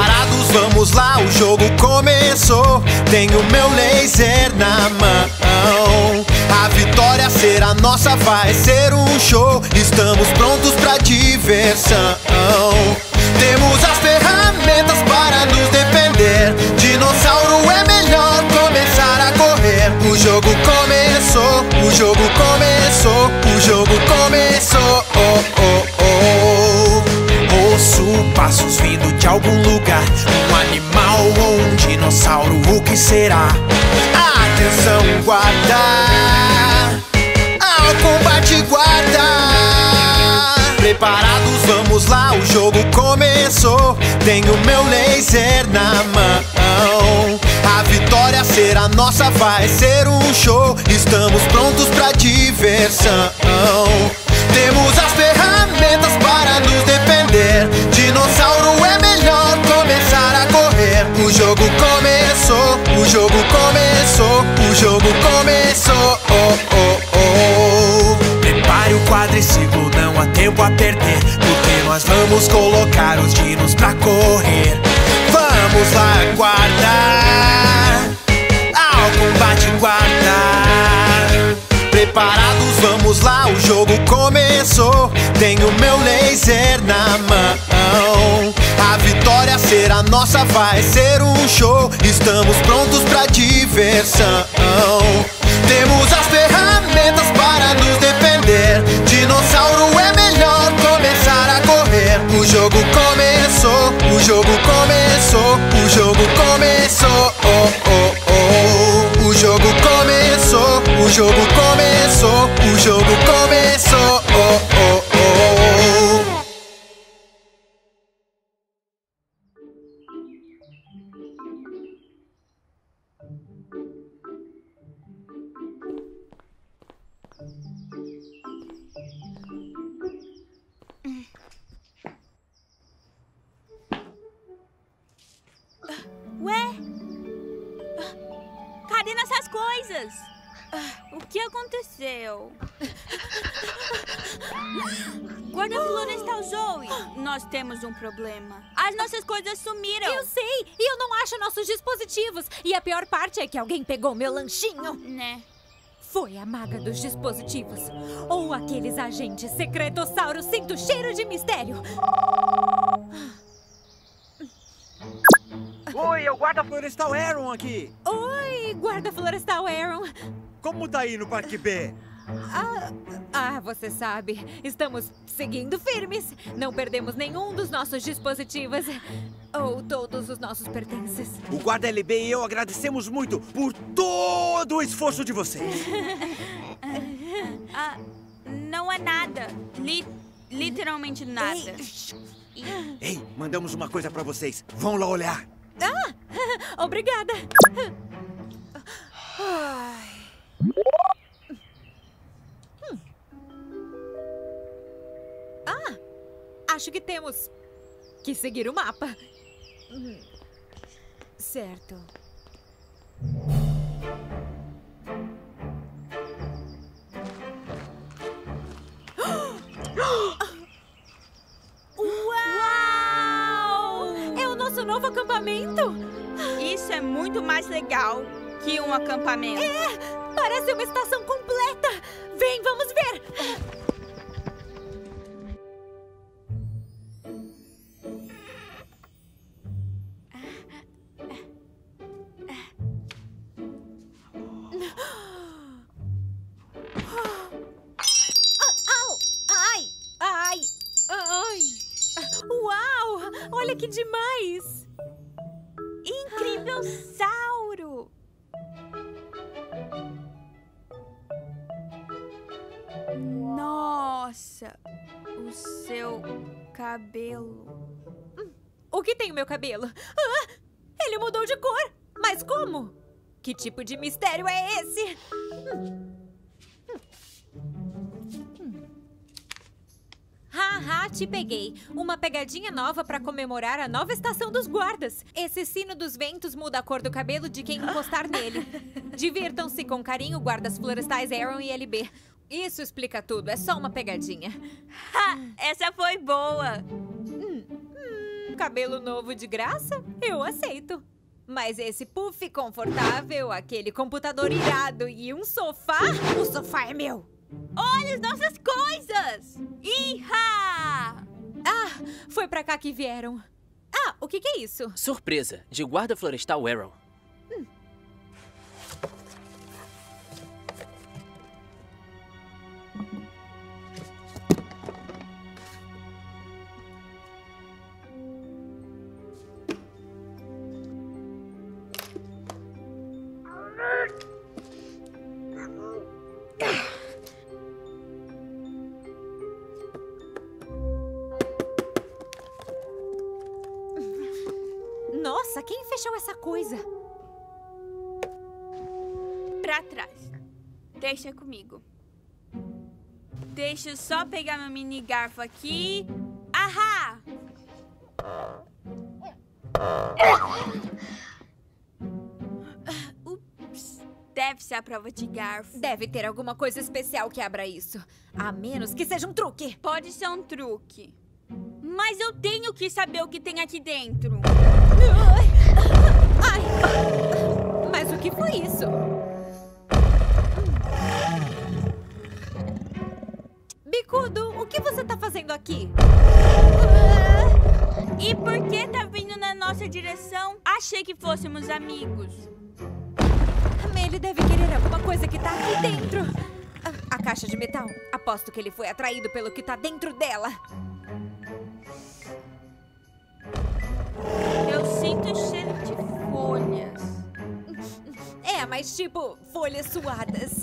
Preparados, vamos lá, o jogo começou. Tenho meu laser na mão. A vitória será nossa, vai ser um show. Estamos prontos pra diversão. Temos as ferramentas para nos defender. Dinossauro é melhor começar a correr. O jogo começou, o jogo começou, o jogo começou. Ouço passos vindo de algum lugar. Um animal ou um dinossauro, o que será? Atenção, guarda! Ao combate, guarda! Preparados, vamos lá, o jogo começou. Tenho meu laser na mão. A vitória será nossa, vai ser um show. Estamos prontos pra diversão. Temos as ferramentas para nos defender. Dinossauro é melhor começar a correr. O jogo começou, o jogo começou, o jogo começou. Prepare o quadriciclo, não há tempo a perder, porque nós vamos colocar os dinos pra correr. Vamos lá, guarda! Ao combate, guarda! Preparados, vamos lá, o jogo começou. Tenho meu laser na mão. A vitória será nossa, vai ser um show. Estamos prontos pra diversão. Temos as ferramentas para nos defender. Dinossauro é melhor começar a correr. O jogo começou, o jogo começou, o jogo começou. O jogo começou, o jogo começou, o jogo começou. Ué? Cadê nossas coisas? O que aconteceu? Guarda florestal Zoe, nós temos um problema. As nossas coisas sumiram. Eu sei, e eu não acho nossos dispositivos. E a pior parte é que alguém pegou meu lanchinho. Né? Foi a maga dos dispositivos. Ou aqueles agentes secretosauros. Sinto cheiro de mistério. Oi, é o guarda florestal Aaron aqui. Oi, guarda florestal Aaron. Como tá aí no Parque B? Você sabe, estamos seguindo firmes. Não perdemos nenhum dos nossos dispositivos. Ou todos os nossos pertences. O guarda LB e eu agradecemos muito por todo o esforço de vocês. Não é nada. Literalmente nada. Ei, mandamos uma coisa pra vocês. Vão lá olhar. Obrigada. Acho que temos que seguir o mapa. Certo. Uau! É o nosso novo acampamento? Isso é muito mais legal que um acampamento. Parece uma estação completa. Vem, vamos ver. Uau! Olha que demais! Incrível sauro! Nossa! O seu cabelo. O que tem o meu cabelo? Ele mudou de cor! Mas como? Que tipo de mistério é esse? Haha, te peguei. Uma pegadinha nova pra comemorar a nova estação dos guardas. Esse sino dos ventos muda a cor do cabelo de quem encostar nele. Divirtam-se com carinho, guardas florestais Aaron e LB. Isso explica tudo, é só uma pegadinha. Essa foi boa. cabelo novo de graça? Eu aceito. Mas esse puff confortável, aquele computador irado e um sofá? O sofá é meu! Olha as nossas coisas! Iha! Ah, foi pra cá que vieram. Ah, o que é isso? Surpresa, de guarda florestal Arrow. Nossa, quem fechou essa coisa? Pra trás. Deixa comigo. Deixa eu só pegar meu mini garfo aqui. Ahá! Ups. Deve ser a prova de garfo. Deve ter alguma coisa especial que abra isso. A menos que seja um truque. Pode ser um truque. Mas eu tenho que saber o que tem aqui dentro. Ai! Mas o que foi isso? Bicudo, o que você tá fazendo aqui? E por que tá vindo na nossa direção? Achei que fôssemos amigos. Ele deve querer alguma coisa que tá aqui dentro. A caixa de metal. Aposto que ele foi atraído pelo que tá dentro dela. Eu sinto cheiro de folhas. É, mas tipo, folhas suadas.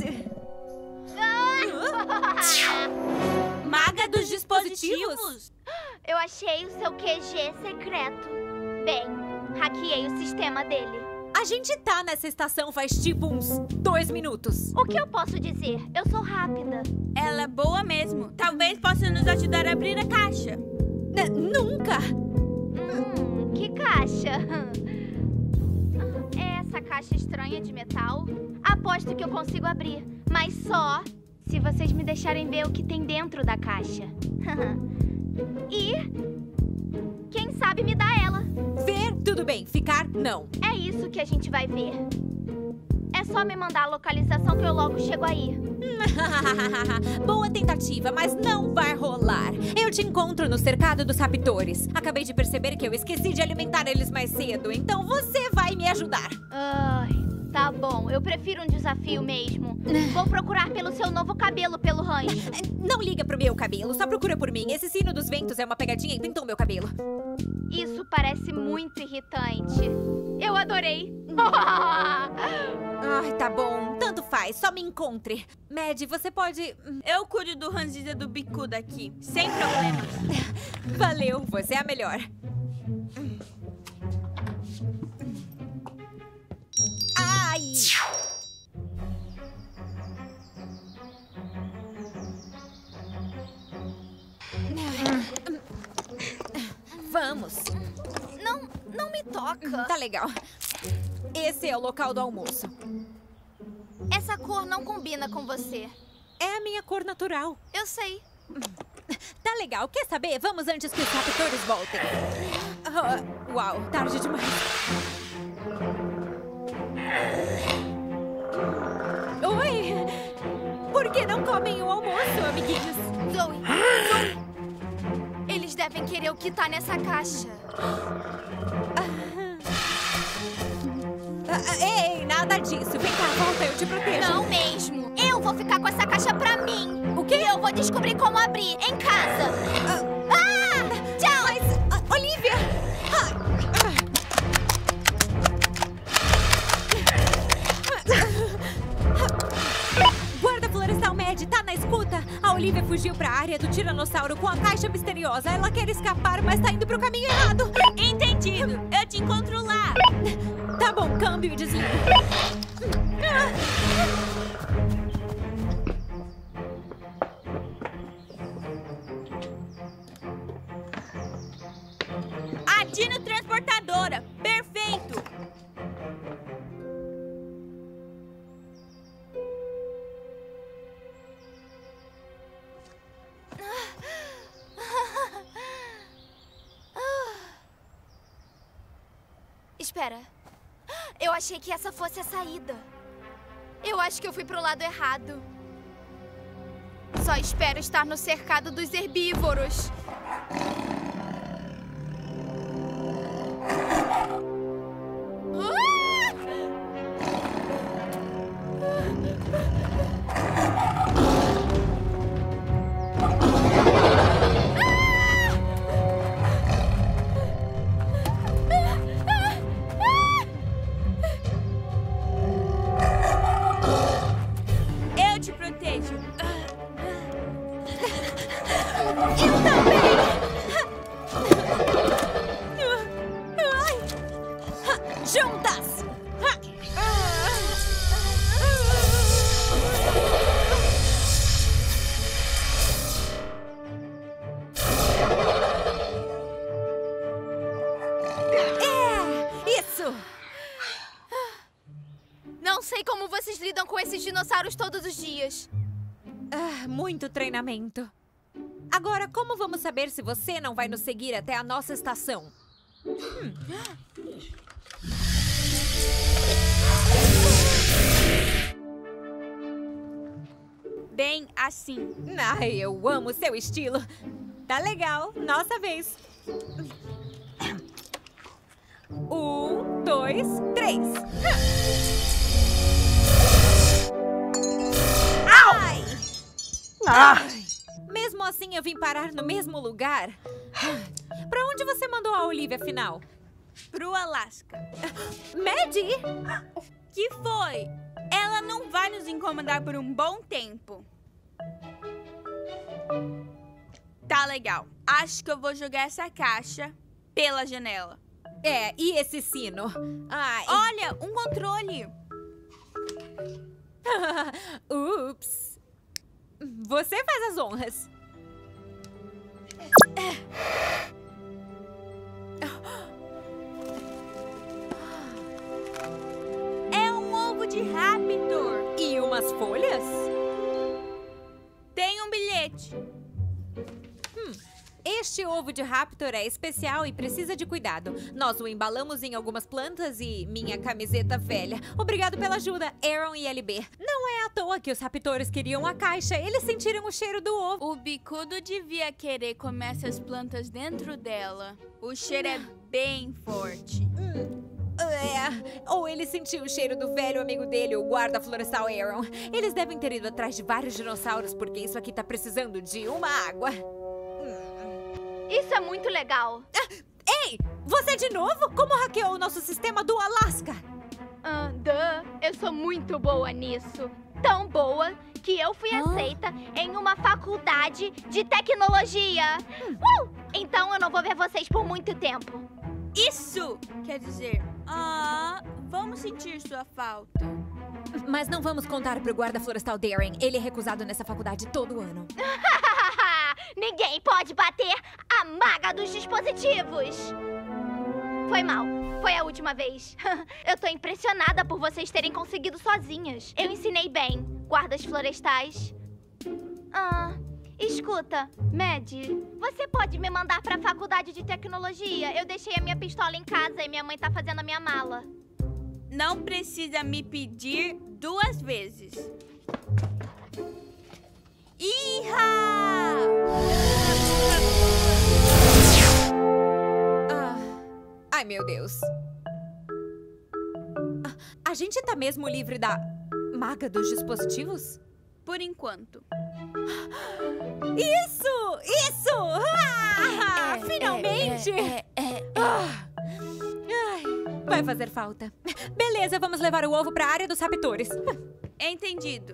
Maga dos dispositivos? Eu achei o seu QG secreto. Bem, hackeei o sistema dele. A gente tá nessa estação faz tipo uns 2 minutos. O que eu posso dizer? Eu sou rápida. Ela é boa mesmo. Talvez possa nos ajudar a abrir a caixa. Nunca! Que caixa? É essa caixa estranha de metal? Aposto que eu consigo abrir, mas só se vocês me deixarem ver o que tem dentro da caixa. E quem sabe me dá ela. Ver, tudo bem. Ficar, não. É isso que a gente vai ver. É só me mandar a localização que eu logo chego aí. Boa tentativa, mas não vai rolar. Eu te encontro no cercado dos raptores. Acabei de perceber que eu esqueci de alimentar eles mais cedo, então você vai me ajudar. Ai, tá bom. Eu prefiro um desafio mesmo. Vou procurar pelo seu novo cabelo pelo rancho. Não liga pro meu cabelo, só procura por mim. Esse sino dos ventos é uma pegadinha e pintou meu cabelo. Isso parece muito irritante. Eu adorei. Ai, tá bom. Tanto faz, só me encontre. Mad, você pode... Eu cuido do ranziza do bicudo aqui, sem problemas. Valeu, você é a melhor. Ai! Vamos. Não me toca. Tá legal. Esse é o local do almoço. Essa cor não combina com você. É a minha cor natural. Eu sei. Tá legal. Quer saber? Vamos antes que os raptores voltem. Uau, tarde demais. Oi! Por que não comem o almoço, amiguinhos? Zoe! Eles devem querer o que tá nessa caixa. Ei, nada disso. Vem cá, volta, eu te protejo. Não mesmo. Eu vou ficar com essa caixa pra mim. O quê? Eu vou descobrir como abrir em casa. Tchau! Mas, Olivia! Guarda florestal Mad, tá na escuta? A Olivia fugiu pra área do tiranossauro com a caixa misteriosa. Ela quer escapar, mas tá indo pro caminho errado. Entendido. Eu te encontro lá. Tá bom, câmbio e desligo. A Dino Transportadora. Perfeito. Espera. Eu achei que essa fosse a saída. Eu acho que eu fui pro lado errado. Só espero estar no cercado dos herbívoros. Eu te protejo. Juntas! Isso! Não sei como vocês lidam com esses dinossauros todos os dias. Muito treinamento. Agora, como vamos saber se você não vai nos seguir até a nossa estação? Bem assim. Ai, eu amo seu estilo. Tá legal, nossa vez. 1, 2, 3. Ai! Ai! Mesmo assim, eu vim parar no mesmo lugar. Pra onde você mandou a Olivia, afinal? Pro Alasca. Maddie? Que foi? Ela não vai nos incomodar por um bom tempo. Tá legal. Acho que eu vou jogar essa caixa pela janela. É, e esse sino? Ai. Olha, um controle. Ups. Você faz as honras. É um ovo de Raptor. E umas folhas? Tem um bilhete. Este ovo de Raptor é especial e precisa de cuidado. Nós o embalamos em algumas plantas e minha camiseta velha. Obrigado pela ajuda, Aaron e LB. Não é à toa que os raptores queriam a caixa. Eles sentiram o cheiro do ovo. O bicudo devia querer comer essas plantas dentro dela. O cheiro é bem forte. Ou ele sentiu o cheiro do velho amigo dele, o guarda florestal Aaron. Eles devem ter ido atrás de vários dinossauros porque isso aqui tá precisando de uma água. Isso é muito legal. Ei! Você de novo? Como hackeou o nosso sistema do Alasca? Eu sou muito boa nisso. Tão boa que eu fui aceita em uma faculdade de tecnologia. Então eu não vou ver vocês por muito tempo. Isso quer dizer, vamos sentir sua falta. Mas não vamos contar pro guarda florestal Darren. Ele é recusado nessa faculdade todo ano. Ninguém pode bater a maga dos dispositivos. Foi mal. Foi a última vez. Eu tô impressionada por vocês terem conseguido sozinhas. Eu ensinei bem, guardas florestais. Escuta, Maddie, você pode me mandar pra faculdade de tecnologia? Eu deixei a minha pistola em casa e minha mãe tá fazendo a minha mala. Não precisa me pedir 2 vezes. Iha! Ai, meu Deus. A gente tá mesmo livre da maga dos dispositivos? Por enquanto. Isso! Isso! Finalmente! Vai fazer falta. Beleza, vamos levar o ovo pra área dos raptores. Entendido.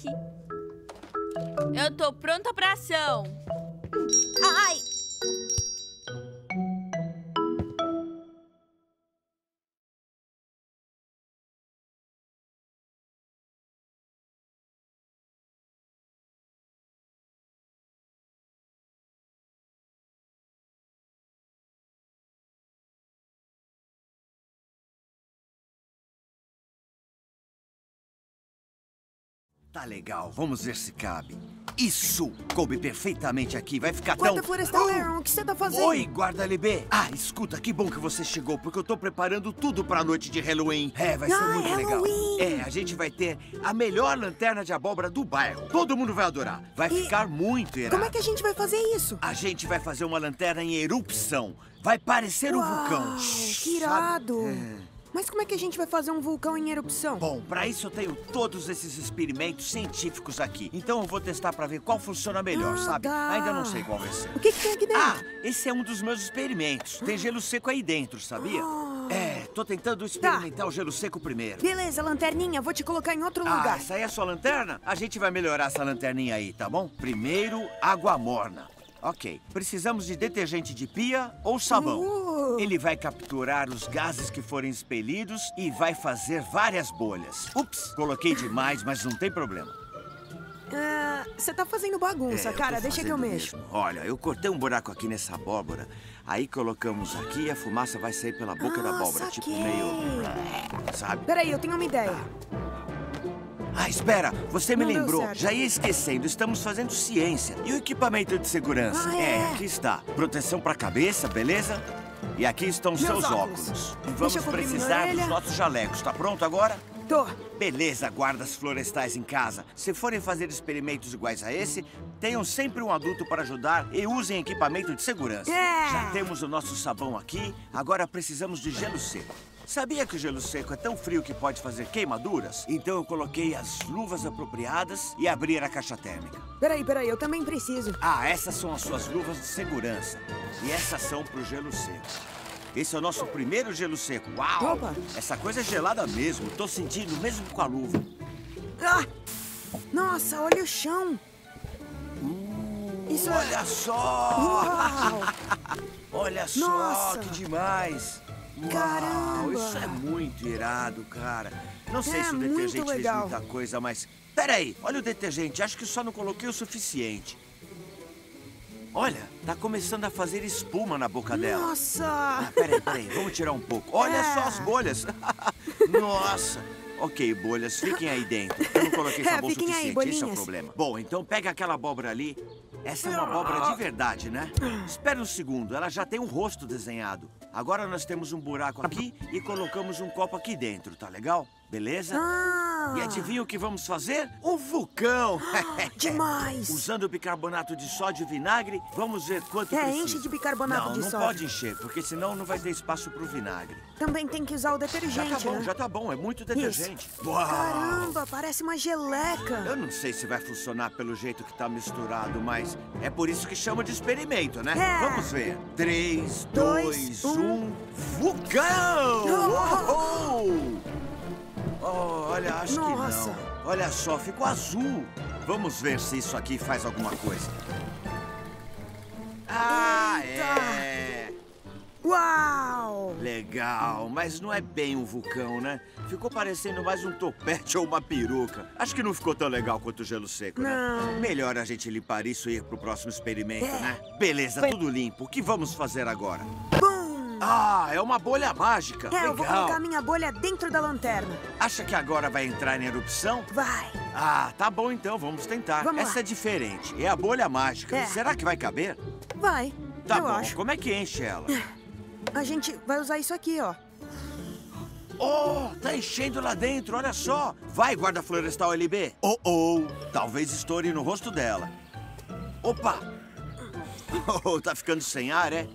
Eu tô pronta pra ação. Ai! Tá legal, vamos ver se cabe. Isso! Coube perfeitamente aqui, vai ficar Guarda tão... Florestal Aaron, o que você tá fazendo? Oi, guarda LB. Ah, escuta, que bom que você chegou, porque eu tô preparando tudo pra noite de Halloween. É, vai ser muito Halloween. legal. É, a gente vai ter a melhor lanterna de abóbora do bairro. Todo mundo vai adorar. Vai ficar muito irado. Como é que a gente vai fazer isso? A gente vai fazer uma lanterna em erupção. Vai parecer um vulcão. Que irado! Mas como é que a gente vai fazer um vulcão em erupção? Bom, pra isso eu tenho todos esses experimentos científicos aqui. Então eu vou testar pra ver qual funciona melhor, sabe? Tá. Ainda não sei qual vai ser. O que tem aqui dentro? Ah, esse é um dos meus experimentos. Tem gelo seco aí dentro, sabia? É, tô tentando experimentar o gelo seco primeiro. Beleza, lanterninha, vou te colocar em outro lugar. Essa aí é a sua lanterna? A gente vai melhorar essa lanterninha aí, tá bom? Primeiro, água morna. Ok, precisamos de detergente de pia ou sabão. Ele vai capturar os gases que forem expelidos e vai fazer várias bolhas. Ups, coloquei demais, mas não tem problema. Você tá fazendo bagunça, cara. Deixa que eu mexo. Mesmo. Olha, eu cortei um buraco aqui nessa abóbora. Aí colocamos aqui e a fumaça vai sair pela boca da abóbora. Saquei. Tipo meio... sabe? Peraí, eu tenho uma ideia. Ah, espera! Você me Não deu lembrou. certo. Já ia esquecendo. Estamos fazendo ciência. E o equipamento de segurança? Aqui está. Proteção pra cabeça, beleza? E aqui estão os Meus seus óculos. óculos. E Deixa vamos eu cobrir minha precisar orelha. dos nossos jalecos. Tá pronto agora? Tô. Beleza, guardas florestais em casa. Se forem fazer experimentos iguais a esse, tenham sempre um adulto para ajudar e usem equipamento de segurança. Já temos o nosso sabão aqui, agora precisamos de gelo seco. Sabia que o gelo seco é tão frio que pode fazer queimaduras? Então eu coloquei as luvas apropriadas e abri a caixa térmica. Peraí, eu também preciso. Ah, essas são as suas luvas de segurança. E essas são pro gelo seco. Esse é o nosso primeiro gelo seco. Uau! Opa. Essa coisa é gelada mesmo. Tô sentindo mesmo com a luva. Ah! Nossa, olha o chão. Isso Olha só! Uau! Olha só, Nossa. que demais! Uau, Caramba. isso é muito irado, cara. Não sei É se o muito detergente fez legal. muita coisa, mas... Peraí, olha o detergente. Acho que só não coloquei o suficiente. Olha, tá começando a fazer espuma na boca dela. Nossa! Ah, peraí, vamos tirar um pouco. Olha só as bolhas. Nossa. Ok, bolhas, fiquem aí dentro. Eu não coloquei sabão fiquem aí, suficiente, esse é o bolinhas. problema. Bom, então pega aquela abóbora ali. Essa é uma abóbora de verdade, né? Espera um segundo, ela já tem um rosto desenhado. Agora nós temos um buraco aqui e colocamos um copo aqui dentro, tá legal? Beleza? E adivinha o que vamos fazer? Um vulcão! Demais! Usando bicarbonato de sódio e vinagre, vamos ver quanto precisa. Enche de bicarbonato não, de não sódio. pode encher, porque senão não vai ter espaço pro vinagre. Também tem que usar o Já detergente, tá bom, né? já tá bom, é muito detergente. Uau! Caramba, parece uma geleca. Eu não sei se vai funcionar pelo jeito que tá misturado, mas é por isso que chama de experimento, né? Vamos ver. 3, 2, 1... Vulcão! Oh, olha, acho Nossa. que não. Olha só, ficou azul. Vamos ver se isso aqui faz alguma coisa. Ah, é! Uau! Legal, mas não é bem um vulcão, né? Ficou parecendo mais um topete ou uma peruca. Acho que não ficou tão legal quanto o gelo seco, né? Não. Melhor a gente limpar isso e ir pro próximo experimento, né? Beleza, tudo limpo. O que vamos fazer agora? Bum! Ah, é uma bolha mágica. Legal. Eu vou colocar minha bolha dentro da lanterna. Acha que agora vai entrar em erupção? Vai. Ah, tá bom então, vamos tentar. Vamos Essa lá. é diferente. É a bolha mágica. Será que vai caber? Vai. Tá eu bom. acho. Como é que enche ela? A gente vai usar isso aqui, ó. Oh, tá enchendo lá dentro, olha só. Vai, guarda florestal LB. Oh, talvez estoure no rosto dela. Opa! Oh, tá ficando sem ar, é?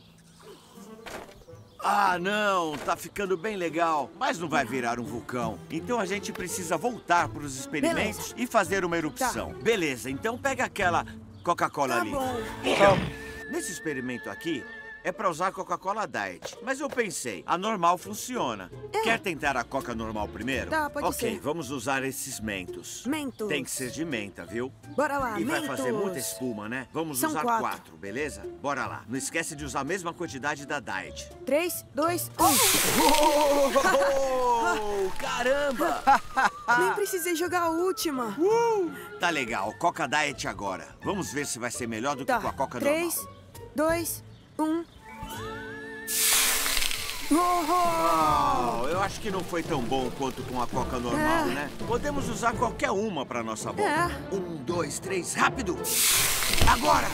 Ah, não, tá ficando bem legal, mas não vai virar um vulcão. Então a gente precisa voltar para os experimentos e fazer uma erupção. Beleza, então pega aquela Coca-Cola Tá ali. bom. Nesse experimento aqui, é pra usar Coca-Cola Diet. Mas eu pensei, a normal funciona. Quer tentar a Coca normal primeiro? Tá, pode Ok, ser. vamos usar esses mentos. Mentos. Tem que ser de menta, viu? Bora lá, E vai mentos. fazer muita espuma, né? Vamos São usar 4. 4, beleza? Bora lá. Não esquece de usar a mesma quantidade da Diet. 3, 2, Oh, caramba! 1. Nem precisei jogar a última. Tá legal, Coca Diet agora. Vamos ver se vai ser melhor do que com a Coca 3, normal. 2, 1. Oh, eu acho que não foi tão bom quanto com a coca normal, né? Podemos usar qualquer uma pra nossa abóbora. 1, 2, 3, rápido! Agora!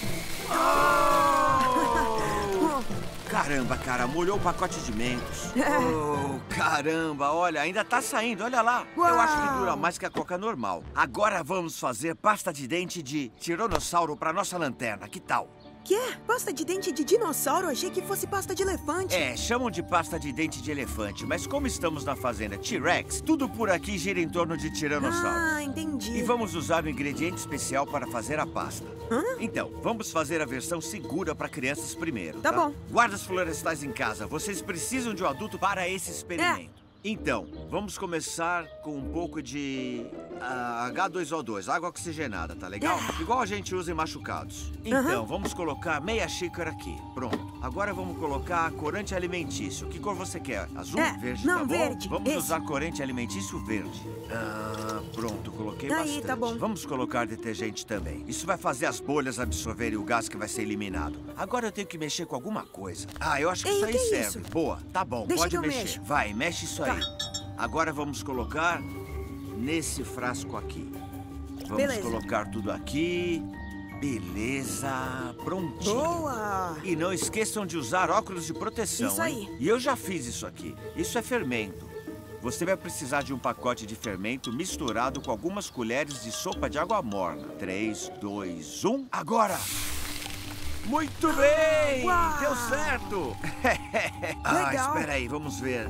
Caramba, cara, molhou o pacote de mentos. Oh, caramba, olha, ainda tá saindo, olha lá. Eu acho que dura mais que a coca normal. Agora vamos fazer pasta de dente de tiranossauro pra nossa lanterna, que tal? Quê? Pasta de dente de dinossauro? Achei que fosse pasta de elefante. É, chamam de pasta de dente de elefante, mas como estamos na fazenda T-Rex, tudo por aqui gira em torno de tiranossauro. Ah, entendi. E vamos usar um ingrediente especial para fazer a pasta. Então, vamos fazer a versão segura para crianças primeiro, Tá bom. Guardas florestais em casa, vocês precisam de um adulto para esse experimento. Então, vamos começar com um pouco de H2O2, água oxigenada, tá legal? Igual a gente usa em machucados. Então, vamos colocar meia xícara aqui. Pronto. Agora vamos colocar corante alimentício. Que cor você quer? Azul? Verde? Não, tá bom? verde. Vamos Esse. usar corante alimentício verde. Pronto, coloquei Aí, bastante. tá bom. Vamos colocar detergente também. Isso vai fazer as bolhas absorverem o gás que vai ser eliminado. Agora eu tenho que mexer com alguma coisa. Eu acho que Ei, isso o aí que é serve. isso? Boa, tá bom, Deixa pode que eu mexer. mexo. Vai, mexe isso aí. Agora vamos colocar nesse frasco aqui. Vamos Beleza. colocar tudo aqui. Beleza, prontinho. Boa! E não esqueçam de usar óculos de proteção, Isso aí. hein? E eu já fiz isso aqui. Isso é fermento. Você vai precisar de um pacote de fermento misturado com algumas colheres de sopa de água morna. 3, 2, 1, agora! Muito bem! Uau! Deu certo! Legal. Espera aí, vamos ver.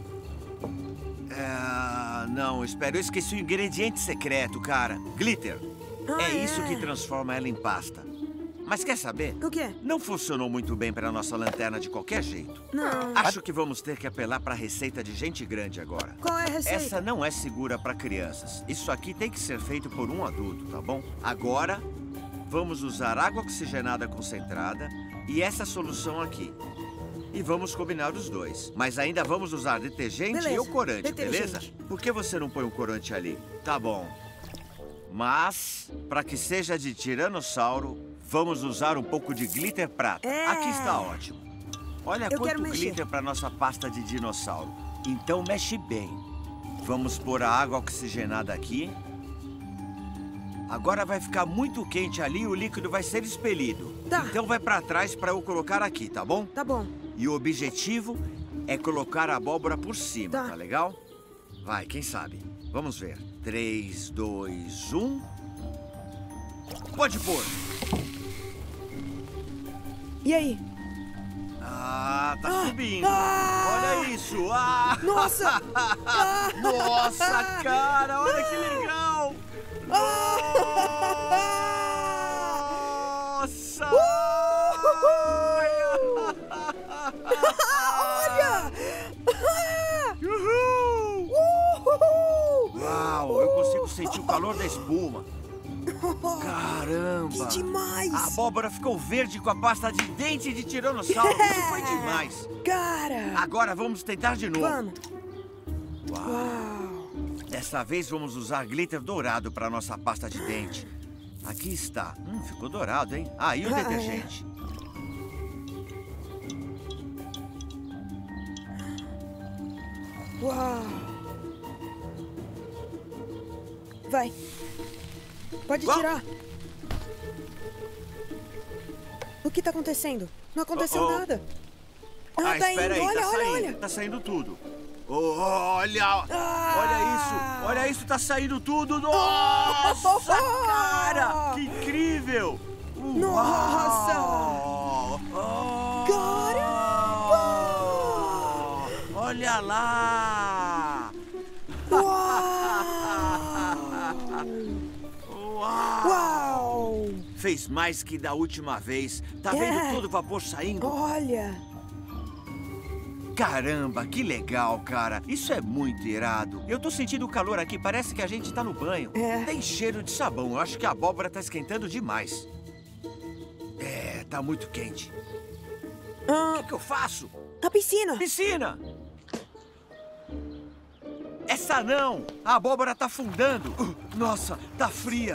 Não, espera, eu esqueci o ingrediente secreto, cara. Glitter. É isso que transforma ela em pasta. Mas quer saber? O quê? Não funcionou muito bem para nossa lanterna de qualquer jeito. Não. Acho que vamos ter que apelar para a receita de gente grande agora. Qual é a receita? Essa não é segura para crianças. Isso aqui tem que ser feito por um adulto, tá bom? Agora, vamos usar água oxigenada concentrada e essa solução aqui. E vamos combinar os dois. Mas ainda vamos usar detergente Beleza, e o corante, detergente. beleza? Por que você não põe o corante ali? Tá bom. Mas, para que seja de tiranossauro, vamos usar um pouco de glitter prata. Aqui está ótimo. Olha Eu quero quanto mexer. glitter para nossa pasta de dinossauro. Então mexe bem. Vamos pôr a água oxigenada aqui. Agora vai ficar muito quente ali e o líquido vai ser expelido. Tá. Então vai para trás para eu colocar aqui, tá bom? Tá bom. E o objetivo é colocar a abóbora por cima, tá legal? Vai, quem sabe? Vamos ver. 3, 2, 1. Pode pôr. E aí? Tá subindo. Ah! Olha isso. Nossa! Nossa, cara, olha que legal. Nossa! Olha! Uhul! Uau, eu consigo sentir o calor da espuma. Caramba! Que demais! A abóbora ficou verde com a pasta de dente de tiranossauro. Isso foi demais. Cara! Agora vamos tentar de novo. Vamos! Uau! Dessa vez vamos usar glitter dourado para nossa pasta de dente. Aqui está. Ficou dourado, hein? E o detergente? Uau! Vai! Pode tirar! O que tá acontecendo? Não aconteceu nada! Tá espera indo! aí, Olha, tá olha, saindo. olha! Tá saindo tudo. Olha! Olha isso! Olha isso, tá saindo tudo! Nossa, cara! Que incrível! Nossa! Caramba! Olha lá! Uau! Fez mais que da última vez. Tá vendo todo o vapor saindo? Olha! Caramba, que legal, cara. Isso é muito irado. Eu tô sentindo o calor aqui, parece que a gente tá no banho. Tem cheiro de sabão. Eu acho que a abóbora tá esquentando demais. Tá muito quente. O que eu faço? A piscina! Piscina! Essa não! A abóbora tá afundando. Nossa, tá fria.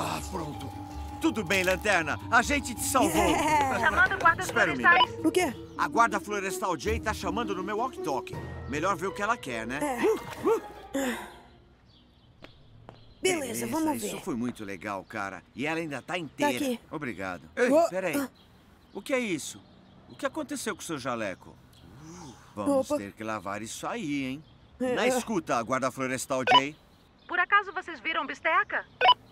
Pronto. Tudo bem, Lanterna. A gente te salvou. Chamando guardas Espera um florestais. O quê? A guarda florestal Jay tá chamando no meu walkie-talkie. Melhor ver o que ela quer, né? Beleza, vamos ver. Isso foi muito legal, cara. E ela ainda tá inteira. Tá aqui. Obrigado. Ei, peraí. O que é isso? O que aconteceu com o seu jaleco? Vamos ter que lavar isso aí, hein? Na escuta, guarda florestal Jay. Por acaso vocês viram Bisteca?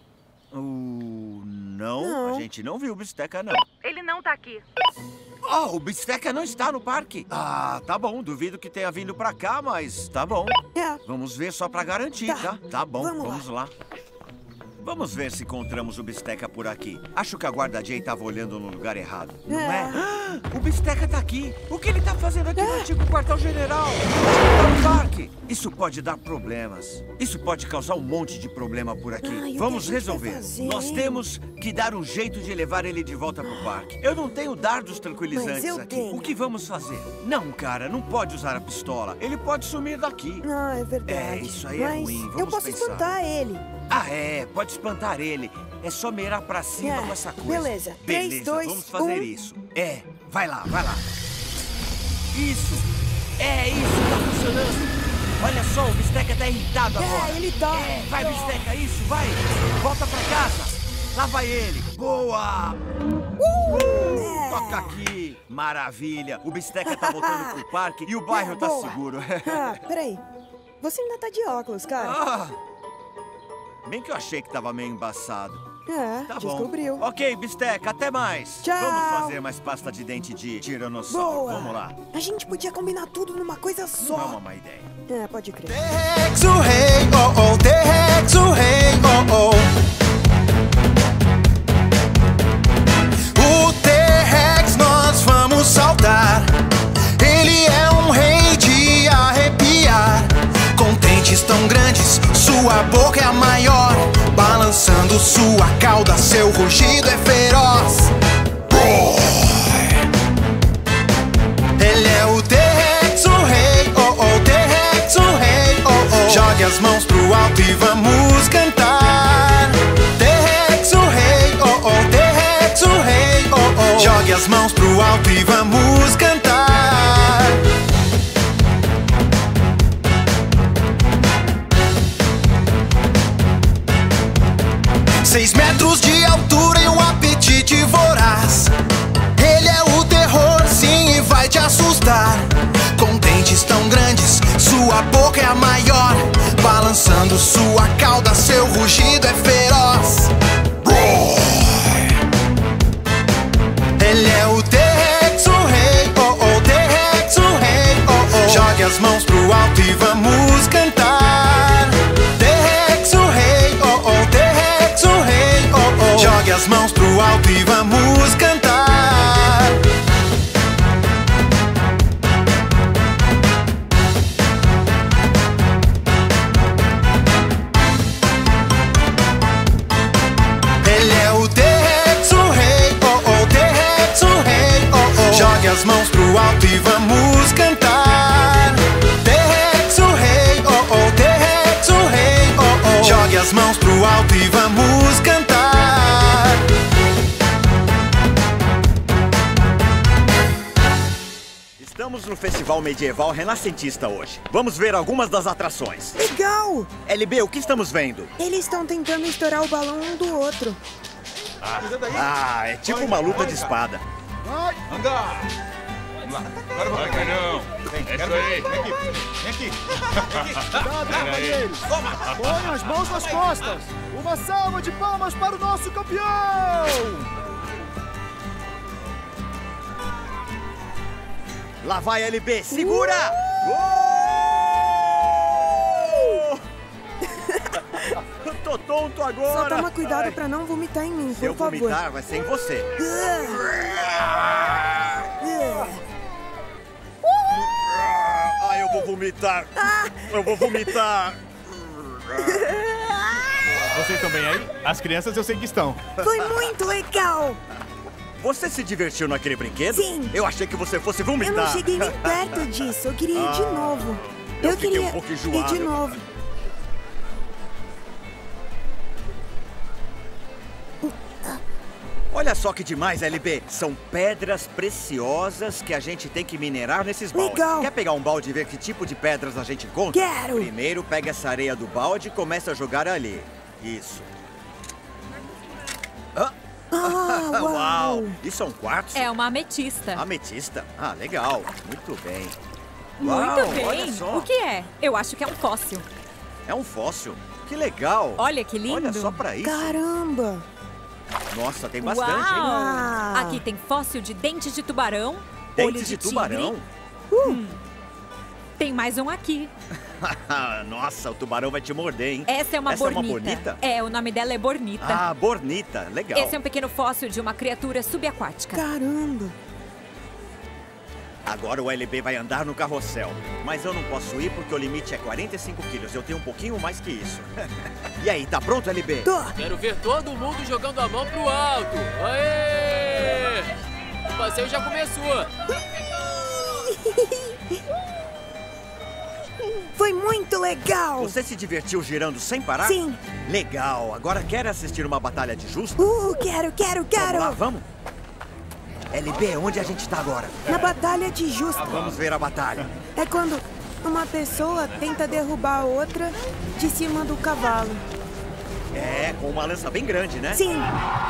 Não, a gente não viu o Bisteca, não. Ele não tá aqui. Oh, o Bisteca não está no parque. Ah, tá bom. Duvido que tenha vindo pra cá, mas tá bom. Vamos ver só pra garantir, tá? Tá bom, vamos lá. Vamos ver se encontramos o Bisteca por aqui. Acho que a guarda Jay tava olhando no lugar errado, não é? O Bisteca tá aqui. O que ele tá fazendo aqui no antigo quartel-general? No parque. Isso pode dar problemas. Isso pode causar um monte de problema por aqui. Vamos resolver. Nós temos que dar um jeito de levar ele de volta pro parque. Eu não tenho dardos tranquilizantes aqui. O que vamos fazer? Não, cara, não pode usar a pistola. Ele pode sumir daqui. É verdade. Isso aí é ruim. Vamos eu posso pensar. espantar ele. Pode espantar ele. É só mirar pra cima com essa coisa. Beleza. 3, 2, vamos fazer isso. Vai lá. Isso. Isso, tá funcionando. Olha só, o Bisteca tá irritado agora. Ele tá. Vai, Bisteca, isso, vai. Volta pra casa. Lá vai ele. Boa. Toca aqui. Maravilha. O Bisteca tá voltando pro parque e o bairro tá seguro. Peraí. Você ainda tá de óculos, cara. Bem que eu achei que tava meio embaçado. Tá descobriu. Bom. Ok, Bisteca, até mais. Tchau. Vamos fazer mais pasta de dente de tiranossauro. Boa. Vamos lá. A gente podia combinar tudo numa coisa só. Não é uma má ideia. Pode crer. T-Rex, o rei, oh, oh. T-Rex, o rei, oh, oh. O T-Rex nós vamos saltar. Ele é um rei de arrepiar. Com dentes tão grandes, sua boca é a maior. Balançando sua cauda, seu rugido é feroz. Ele é o T-Rex, o rei, oh, oh. T-Rex, o rei, oh, oh. Jogue as mãos pro alto e vamos cantar. T-Rex, o rei, oh, oh. T-Rex, o rei, oh, oh. Jogue as mãos pro alto e vamos cantar. 6 metros de altura e um apetite voraz. Ele é o terror, sim, e vai te assustar. Com dentes tão grandes, sua boca é a maior. Balançando sua cauda, seu rugido é feroz. Ele é o T-Rex, o rei, oh, oh. T-Rex, o rei, oh, oh. Jogue as mãos pro alto e vamos cantar. T-Rex, o rei, oh, oh. T-Rex, o rei, oh, oh. Jogue as mãos pro alto e vamos cantar. Ele é o T-Rex, o rei, oh, oh. T-Rex, o rei, oh, oh. Jogue as mãos pro alto e vamos cantar. T-Rex, o rei, oh, oh. T-Rex, o rei, oh, oh. Jogue as mãos pro alto e vamos cantar. Estamos no Festival Medieval Renascentista hoje. Vamos ver algumas das atrações. Legal! LB, o que estamos vendo? Eles estão tentando estourar o balão um do outro. É tipo uma luta de espada. Vai! Andar! Vamos lá. Agora vai, canhão. É isso aí. Vem aqui. Vem aqui. Cuidado, companheiros. Põe as mãos nas costas. Uma salva de palmas para o nosso campeão. Lá vai, LB. Segura! Eu tô tonto agora. Só toma cuidado pra não vomitar em mim, Se eu por favor. vomitar, vai ser em você. Eu vou vomitar. Eu vou vomitar. Vocês estão bem aí? As crianças eu sei que estão. Foi muito legal. Você se divertiu naquele brinquedo? Sim. Eu achei que você fosse vomitar. Eu não cheguei nem perto disso. Eu queria ir de novo. Eu fiquei queria um pouco ir enjoado. de novo. Olha Olha só que demais, LB. São pedras preciosas que a gente tem que minerar nesses baldes. Legal. Quer pegar um balde e ver que tipo de pedras a gente encontra? Quero. Primeiro, pega essa areia do balde e começa a jogar ali. Isso. Uau! Isso é um quartzo? É uma ametista. Ametista? Ah, legal. Muito bem. Muito Uau, bem. olha só. O que é? Eu acho que é um fóssil. É um fóssil. Que legal. Olha que lindo. Olha só pra isso. Caramba! Nossa, tem bastante, hein? Uau! Aqui tem fóssil de dentes de tubarão, olho Dentes de de tubarão? tigre. Tem mais um aqui. Nossa, o tubarão vai te morder, hein? Essa é uma Essa bornita. é uma bonita? É, o nome dela é bornita. Ah, bornita. Legal. Esse é um pequeno fóssil de uma criatura subaquática. Caramba! Agora o LB vai andar no carrossel. Mas eu não posso ir porque o limite é 45 quilos. Eu tenho um pouquinho mais que isso. E aí, tá pronto, LB? Tô! Quero ver todo mundo jogando a mão pro alto. Aê! O passeio já começou. Foi muito legal! Você se divertiu girando sem parar? Sim. Legal. Agora quer assistir uma batalha de justo? Quero! Vamos lá, vamos? LB, onde a gente tá agora? Na batalha de justo. Vamos ver a batalha. É quando uma pessoa tenta derrubar a outra de cima do cavalo. É, com uma lança bem grande, né? Sim.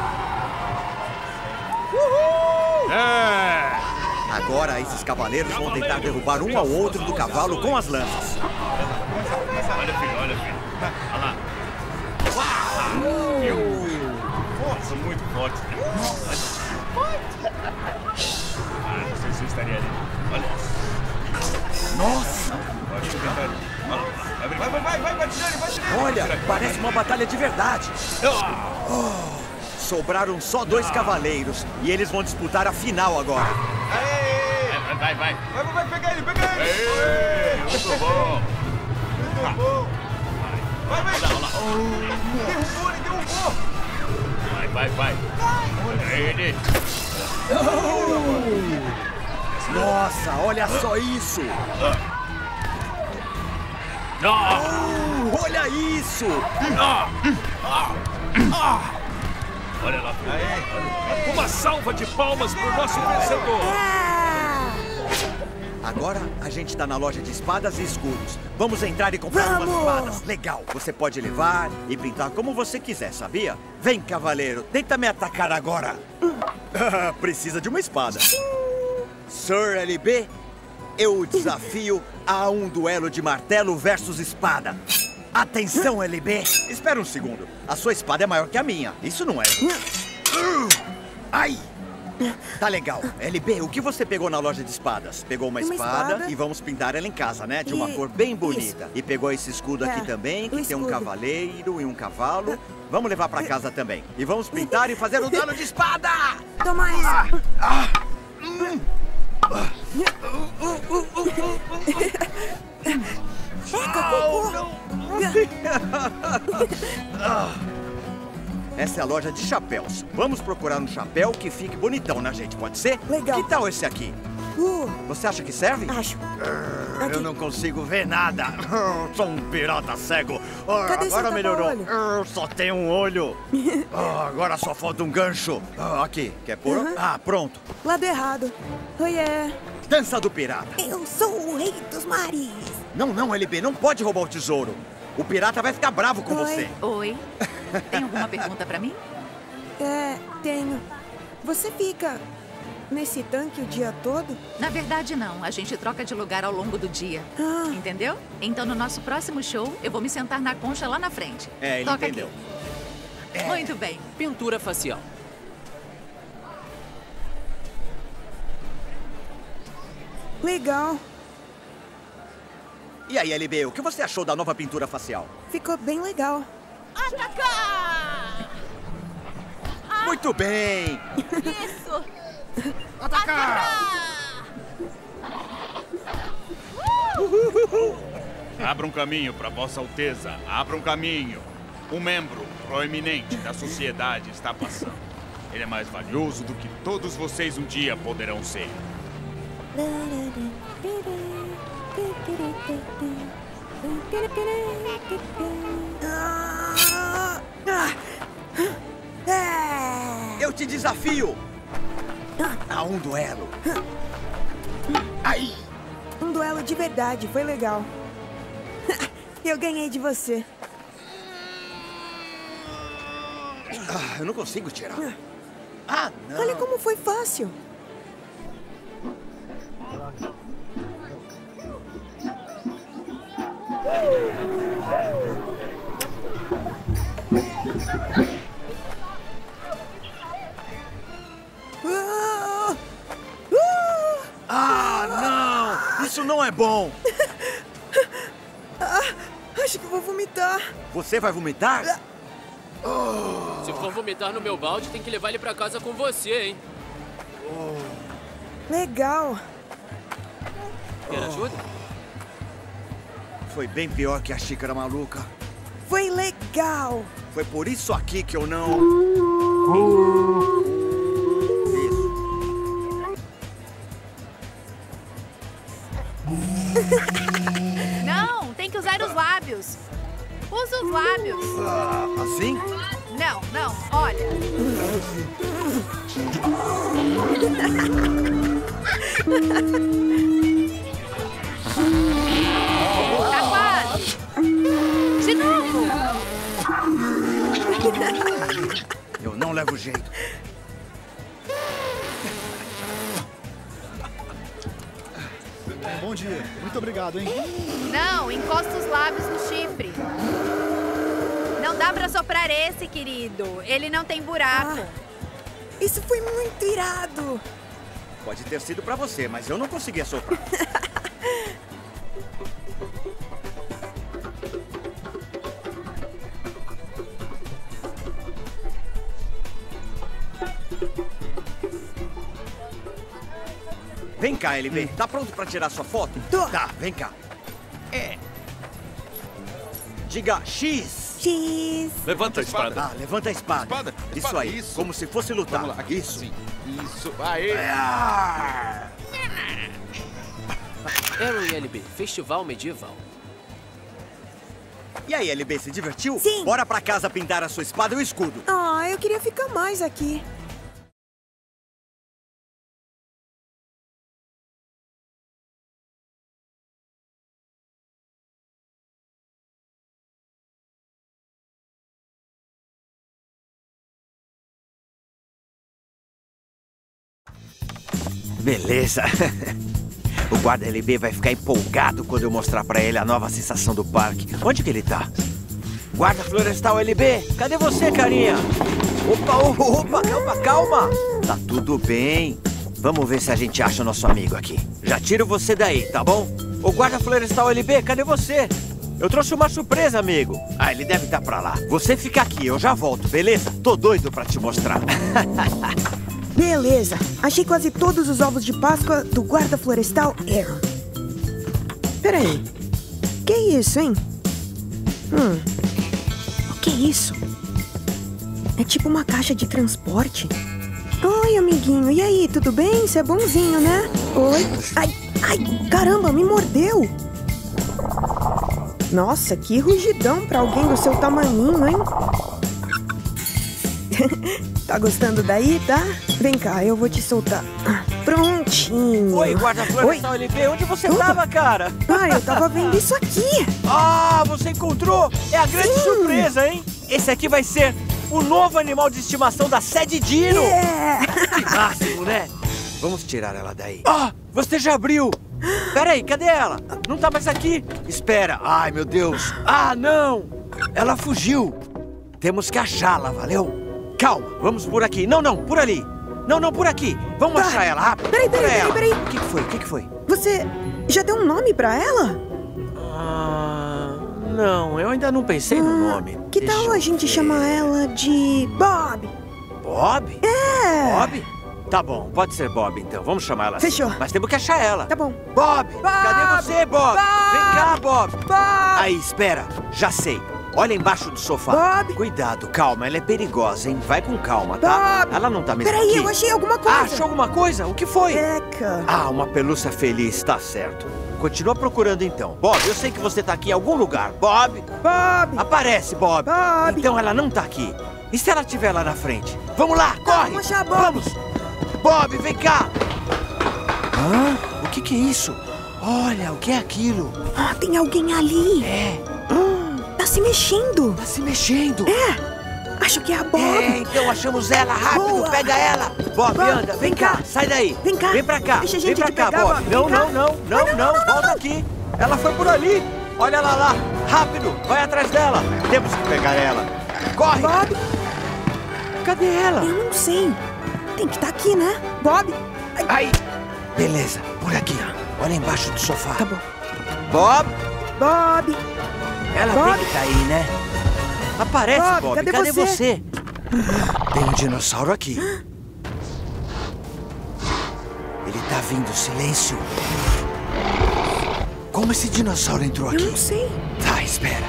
Agora esses cavaleiros vão tentar derrubar um ao outro do cavalo com as lanças. Olha, filho, olha, filho. Olha lá. Nossa, muito forte. Não sei se eu estaria ali. Olha. Nossa! Deixa eu tentar ali. Vai, tirando. Olha, parece uma batalha de verdade. Sobraram só 2 cavaleiros e eles vão disputar a final agora. Vai, pega ele. Muito bom. Vai. Derrubou. Vai. Olha ele. Nossa, olha só isso! Olha isso! Olha lá. Uma salva de palmas pro nosso vencedor. Agora a gente tá na loja de espadas e escudos. Vamos entrar e comprar umas espadas. Legal. Você pode levar e pintar como você quiser, sabia? Vem, cavaleiro. Tenta me atacar agora. Precisa de uma espada. Sir LB, eu o desafio a um duelo de martelo versus espada. Atenção, LB. Espera um segundo. A sua espada é maior que a minha. Isso não é. Ai! Tá legal. LB, o que você pegou na loja de espadas? Pegou uma espada e vamos pintar ela em casa, né? De uma cor bem bonita. Isso. E pegou esse escudo aqui também, que tem um cavaleiro e um cavalo. Vamos levar pra casa também. E vamos pintar e fazer um duelo de espada! Toma essa! Essa é a loja de chapéus. Vamos procurar um chapéu que fique bonitão na gente, pode ser? Legal. Que tal esse aqui? Você acha que serve? Acho. Eu não consigo ver nada. Sou um pirata cego. Cadê agora seu melhorou. tapa-olho? Só tem um olho. Agora só falta um gancho. Aqui, quer pôr? Pronto. Lado errado. Oiê. Dança do pirata. Eu sou o rei dos mares. Não, LB, não pode roubar o tesouro. O pirata vai ficar bravo com você. Oi. Tem alguma pergunta pra mim? Tenho. Você fica nesse tanque o dia todo? Na verdade, não. A gente troca de lugar ao longo do dia. Entendeu? Então, no nosso próximo show, eu vou me sentar na concha lá na frente. Ele Toca entendeu. Aqui. Muito bem. Pintura facial. Legal. E aí, LB, o que você achou da nova pintura facial? Ficou bem legal. Atacar! Muito bem! Isso! Atacar! Abra um caminho para Vossa Alteza. Abra um caminho. Um membro proeminente da sociedade está passando. Ele é mais valioso do que todos vocês um dia poderão ser. Eu te desafio a um duelo. Aí. Um duelo de verdade, foi legal. Eu ganhei de você. Eu não consigo tirar. Ah, não. Olha como foi fácil. Ah, não! Isso não é bom! Acho que vou vomitar. Você vai vomitar? Se for vomitar no meu balde, tem que levar ele pra casa com você, hein? Legal. Quer ajuda? Foi bem pior que a xícara maluca. Foi legal. Foi por isso aqui que eu não... Não, tem que usar os lábios. Usa os lábios. Assim? Não, não, olha. Tá quase. De novo. Eu não levo jeito. Bom dia. Muito obrigado, hein? Não, encosta os lábios no chifre. Não dá pra soprar esse, querido. Ele não tem buraco. Isso foi muito irado. Pode ter sido pra você, mas eu não consegui assoprar. Vem cá, LB. Tá pronto pra tirar sua foto? Tô. Tá, vem cá. Diga X. X. Levanta a espada. Ah, levanta a espada. Espada? Isso Espada, aí, isso. como se fosse lutar. Vamos lá, aqui. Isso. Sim. Isso. Aê. Arrow e LB, Festival Medieval. E aí, LB, se divertiu? Sim. Bora pra casa pintar a sua espada e o escudo. Ah, eu queria ficar mais aqui. Beleza. O guarda LB vai ficar empolgado quando eu mostrar pra ele a nova sensação do parque. Onde que ele tá? Guarda florestal LB, cadê você, carinha? Opa, calma. Tá tudo bem. Vamos ver se a gente acha o nosso amigo aqui. Já tiro você daí, tá bom? Ô guarda florestal LB, cadê você? Eu trouxe uma surpresa, amigo. Ah, ele deve estar pra lá. Você fica aqui, eu já volto, beleza? Tô doido pra te mostrar. Beleza. Achei quase todos os ovos de Páscoa do guarda florestal Arrow. Peraí. Que isso, hein? O que é isso? É tipo uma caixa de transporte. Oi, amiguinho. E aí, tudo bem? Você é bonzinho, né? Oi. Ai, caramba, me mordeu. Nossa, que rugidão pra alguém do seu tamaninho, hein? Tá gostando daí, tá? Vem cá, eu vou te soltar. Prontinho. Oi, guarda florestal LB, onde você tava, cara? Ah, eu tava vendo isso aqui. Ah, você encontrou? É a grande surpresa, hein? Esse aqui vai ser o novo animal de estimação da sede Dino. Que máximo, né? Vamos tirar ela daí. Ah, você já abriu. Peraí, cadê ela? Não tá mais aqui. Espera. Ai, meu Deus. Ah, não. Ela fugiu. Temos que achá-la, valeu? Calma, vamos por aqui. Não, por ali. Não, por aqui. Vamos achar ela, rápido. Peraí. O que foi? Você já deu um nome pra ela? Não, eu ainda não pensei no nome. Que tal a gente chamar ela de Bob? Bob? É. Bob? Tá bom, pode ser Bob então. Vamos chamar ela assim. Fechou. Mas temos que achar ela. Tá bom. Bob! Cadê você, Bob? Vem cá, Bob! Bob! Aí, espera. Já sei. Olha embaixo do sofá. Bob! Cuidado, calma. Ela é perigosa, hein? Vai com calma, tá? Bob! Ela não tá mesmo Peraí, aqui. eu achei alguma coisa. Ah, achou alguma coisa? O que foi? Eca. Ah, uma pelúcia feliz, tá certo. Continua procurando então. Bob, eu sei que você tá aqui em algum lugar. Bob! Bob! Aparece, Bob! Bob! Então ela não tá aqui. E se ela estiver lá na frente? Vamos lá, corre! Vamos achar a Bob. Vamos! Bob, vem cá! Hã? O que é isso? Olha, o que é aquilo? Ah, tem alguém ali. É. Tá se mexendo. Tá se mexendo. É. Acho que é a Bob. É, então achamos ela. Rápido, Boa. pega ela. Bob, anda, vem cá. Sai daí. Vem cá. Vem pra cá. Deixa a Vem gente pra te cá, pegar, Bob. Bob. Não, Vem cá. não. Volta aqui. Ela foi por ali. Olha lá. Rápido, vai atrás dela. Temos que pegar ela. Corre. Bob? Cadê ela? Eu não sei. Tem que estar aqui, né? Bob? Aí. Beleza, por aqui. Olha embaixo do sofá. Tá bom. Bob? Bob? Ela Bob? tem que estar aí, né? Aparece, Bob. Cadê você? Tem um dinossauro aqui. Ele tá vindo, silêncio. Como esse dinossauro entrou aqui? Eu não sei. Tá, espera.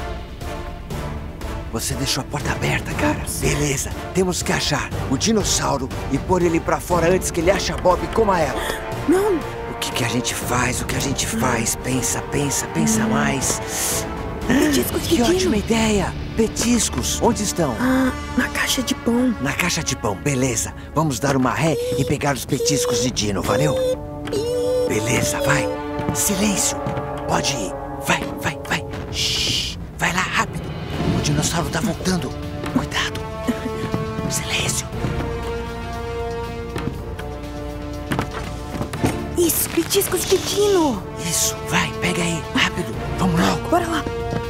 Você deixou a porta aberta, cara. Beleza, temos que achar o dinossauro e pôr ele pra fora antes que ele ache a Bob e coma ela. Não. O que a gente faz? Pensa mais. Petiscos Que de ótima Dino. ideia! Petiscos, onde estão? Na caixa de pão. Na caixa de pão, beleza. Vamos dar uma ré e pegar os petiscos de Dino, valeu? Beleza, vai. Silêncio. Pode ir. Vai. Shhh. Vai lá, rápido. O dinossauro tá voltando. Cuidado. Silêncio. Isso, petiscos de Dino. Isso, vai, pega aí. Rápido. Vamos logo. Bora lá.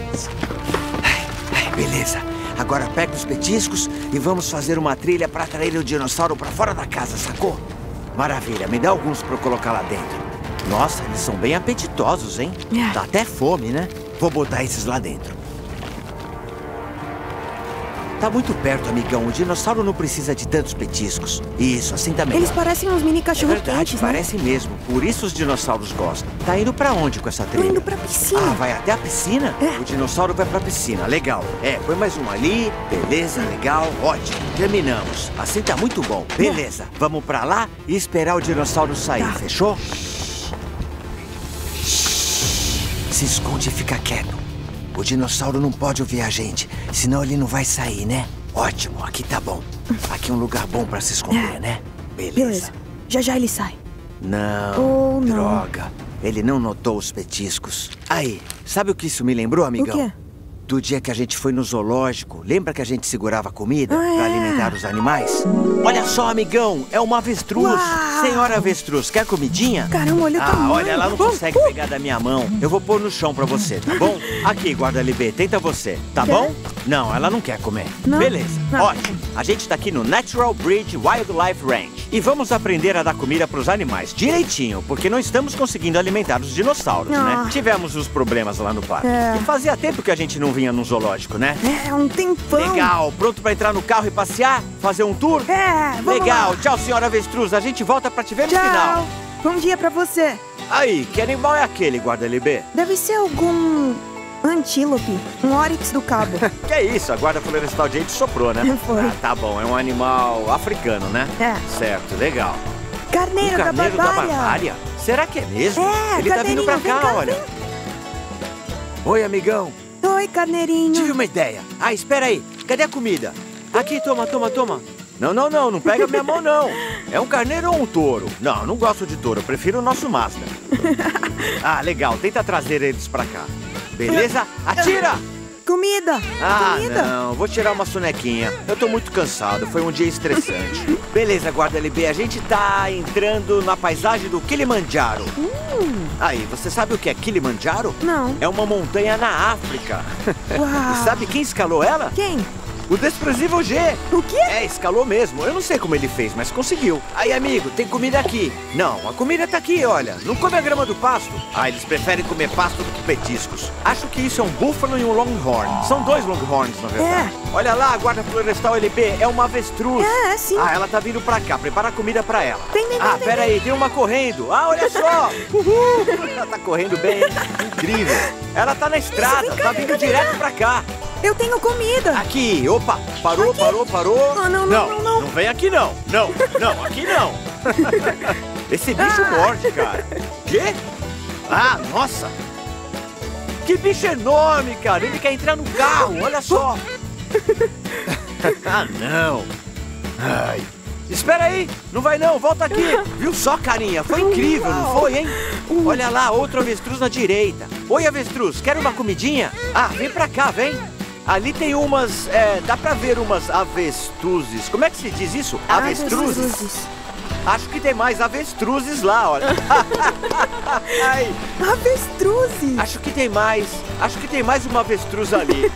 Beleza. Agora pega os petiscos e vamos fazer uma trilha para atrair o dinossauro para fora da casa, sacou? Maravilha, me dá alguns para eu colocar lá dentro. Nossa, eles são bem apetitosos, hein? Dá até fome, né? Vou botar esses lá dentro. Tá muito perto, amigão. O dinossauro não precisa de tantos petiscos. Isso, assim também. Eles parecem uns mini É cachorro-quentes, verdade, né? parece mesmo. Por isso os dinossauros gostam. Tá indo pra onde com essa trilha? Tô indo pra piscina. Ah, vai até a piscina? O dinossauro vai pra piscina, legal. Põe mais um ali. Beleza, legal, ótimo. Terminamos. Assim tá muito bom. Beleza, vamos pra lá e esperar o dinossauro sair, fechou? Se esconde e fica quieto. O dinossauro não pode ouvir a gente, senão ele não vai sair, né? Ótimo, aqui tá bom. Aqui é um lugar bom pra se esconder, né? Beleza. Já ele sai. Não, droga. Ele não notou os petiscos. Aí, sabe o que isso me lembrou, amigão? O quê? Do dia que a gente foi no zoológico. Lembra que a gente segurava comida pra alimentar os animais? Olha só, amigão, é uma avestruz. Uau! Senhora avestruz, quer comidinha? Caramba, olha o tamanho. Olha, ela não consegue pegar da minha mão. Eu vou pôr no chão pra você, tá bom? Aqui, guarda-libê, tenta você, tá bom? Não, ela não quer comer. Não. Beleza, Não. ótimo. A gente tá aqui no Natural Bridge Wildlife Range. E vamos aprender a dar comida pros animais direitinho, porque não estamos conseguindo alimentar os dinossauros, né? Tivemos os problemas lá no parque. E fazia tempo que a gente não vinha num zoológico, né? Um tempão. Legal, pronto pra entrar no carro e passear? Fazer um tour? Vamos Legal, lá. tchau, senhora avestruz. A gente volta pra te ver no Tchau. final. Bom dia pra você. Aí, que animal é aquele, guarda-libê? Deve ser algum antílope, um oryx do cabo. Que é isso, a guarda florestal de gente soprou, né? Foi. Ah, tá bom, é um animal africano, né? Certo, legal. Carneiro, Um carneiro da barbária. Será que é mesmo? É, Ele tá vindo pra carneirinho, cá, vem cá, olha. Oi, amigão. Oi, carneirinho. Tive uma ideia. Ah, espera aí. Cadê a comida? Aqui, toma. Não pega minha mão, não. É um carneiro ou um touro? Não gosto de touro, eu prefiro o nosso Mazda. Ah, legal, tenta trazer eles pra cá. Beleza? Atira! Comida! Comida! Não, vou tirar uma sonequinha. Eu tô muito cansado, foi um dia estressante. Beleza, guarda-libê, a gente tá entrando na paisagem do Kilimanjaro. Aí, você sabe o que é Kilimanjaro? Não. É uma montanha na África. Uau. E sabe quem escalou ela? Quem? O desprezível G. O quê? Escalou mesmo. Eu não sei como ele fez, mas conseguiu. Aí, amigo, tem comida aqui. Não, a comida tá aqui, olha. Não come a grama do pasto. Ah, eles preferem comer pasto do que petiscos. Acho que isso é um búfalo e um longhorn. São dois longhorns, na verdade. Olha lá, a guarda florestal LB, é uma avestruz. Sim. Ah, ela tá vindo pra cá. Prepara a comida pra ela. Vem, pera aí, tem uma correndo. Ah, olha só. Uhul. Ela tá correndo bem. Incrível. Ela tá na estrada, tá vindo direto pra cá. Eu tenho comida. Aqui, opa, parou. Não. Não vem aqui não. Não, aqui não. Esse bicho morde, cara. Quê? Ah, nossa. Que bicho enorme, cara. Ele quer entrar no carro, olha só. Ah, não. Ai. Espera aí, não vai não, volta aqui. Viu só, carinha? Foi incrível, não foi, hein? Olha lá, outro avestruz na direita. Oi, avestruz, quer uma comidinha? Ah, vem pra cá, vem. Ali tem umas, dá pra ver umas avestruzes. Como é que se diz isso? Avestruzes? Acho que tem mais avestruzes lá, olha. Ai. Avestruzes? Acho que tem mais uma avestruz ali.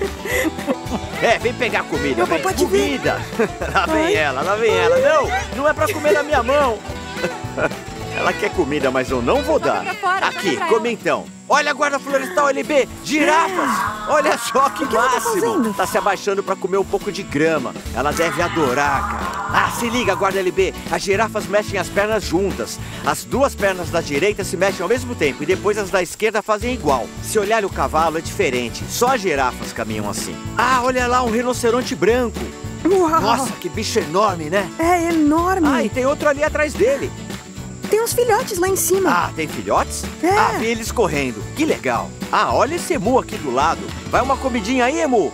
Vem pegar comida, vem. Comida. Lá vem ela. Não é pra comer na minha mão. Ela quer comida, mas eu não vou dar. Aqui, come então. Olha a guarda florestal LB, girafas. Olha só que máximo. Tá se abaixando pra comer um pouco de grama. Ela deve adorar, cara. Ah, se liga, guarda LB. As girafas mexem as pernas juntas. As duas pernas da direita se mexem ao mesmo tempo e depois as da esquerda fazem igual. Se olhar o cavalo é diferente. Só as girafas caminham assim. Ah, olha lá, um rinoceronte branco. Uau. Nossa, que bicho enorme, né? É enorme. Ah, e tem outro ali atrás dele. Tem uns filhotes lá em cima. Ah, tem filhotes? É. Ah, vi eles correndo. Que legal. Ah, olha esse emu aqui do lado. Vai uma comidinha aí, emu?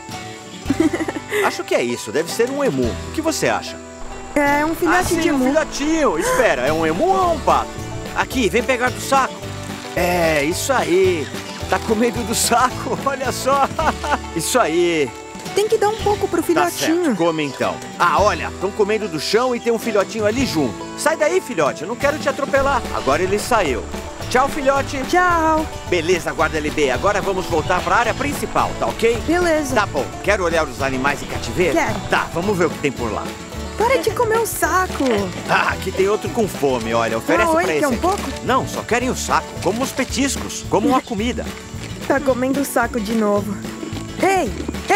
Acho que é isso. Deve ser um emu. O que você acha? É um filhote de emu. Um filhotinho. Espera, é um emu ou é um pato? Aqui, vem pegar do saco. É, isso aí. Tá comendo do saco, olha só. Isso aí. Tem que dar um pouco pro filhotinho. Tá certo, come então. Ah, olha, estão comendo do chão e tem um filhotinho ali junto. Sai daí, filhote, eu não quero te atropelar. Agora ele saiu. Tchau, filhote. Tchau. Beleza, guarda LB, agora vamos voltar pra área principal, tá ok? Beleza. Tá bom, quer olhar os animais em cativeiro? Quero. Tá, vamos ver o que tem por lá. Para de comer o saco. Ah, aqui tem outro com fome, olha, oferece pra esse quer um aqui. pouco? Não, só querem o saco, como os petiscos, como uma comida. Tá comendo o saco de novo. Ei,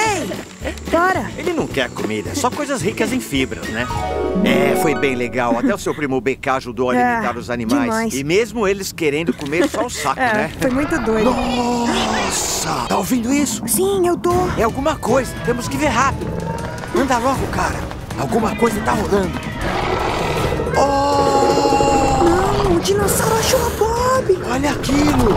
para! Ele não quer comida, só coisas ricas em fibras, né? É, foi bem legal. Até o seu primo BK ajudou a alimentar os animais. Demais. E mesmo eles querendo comer só o saco, né? Foi muito doido. Nossa! Tá ouvindo isso? Sim, eu tô. É alguma coisa, temos que ver rápido. Anda logo, cara. Alguma coisa tá rolando. Oh! Não, o dinossauro achou a Bob. Olha aquilo.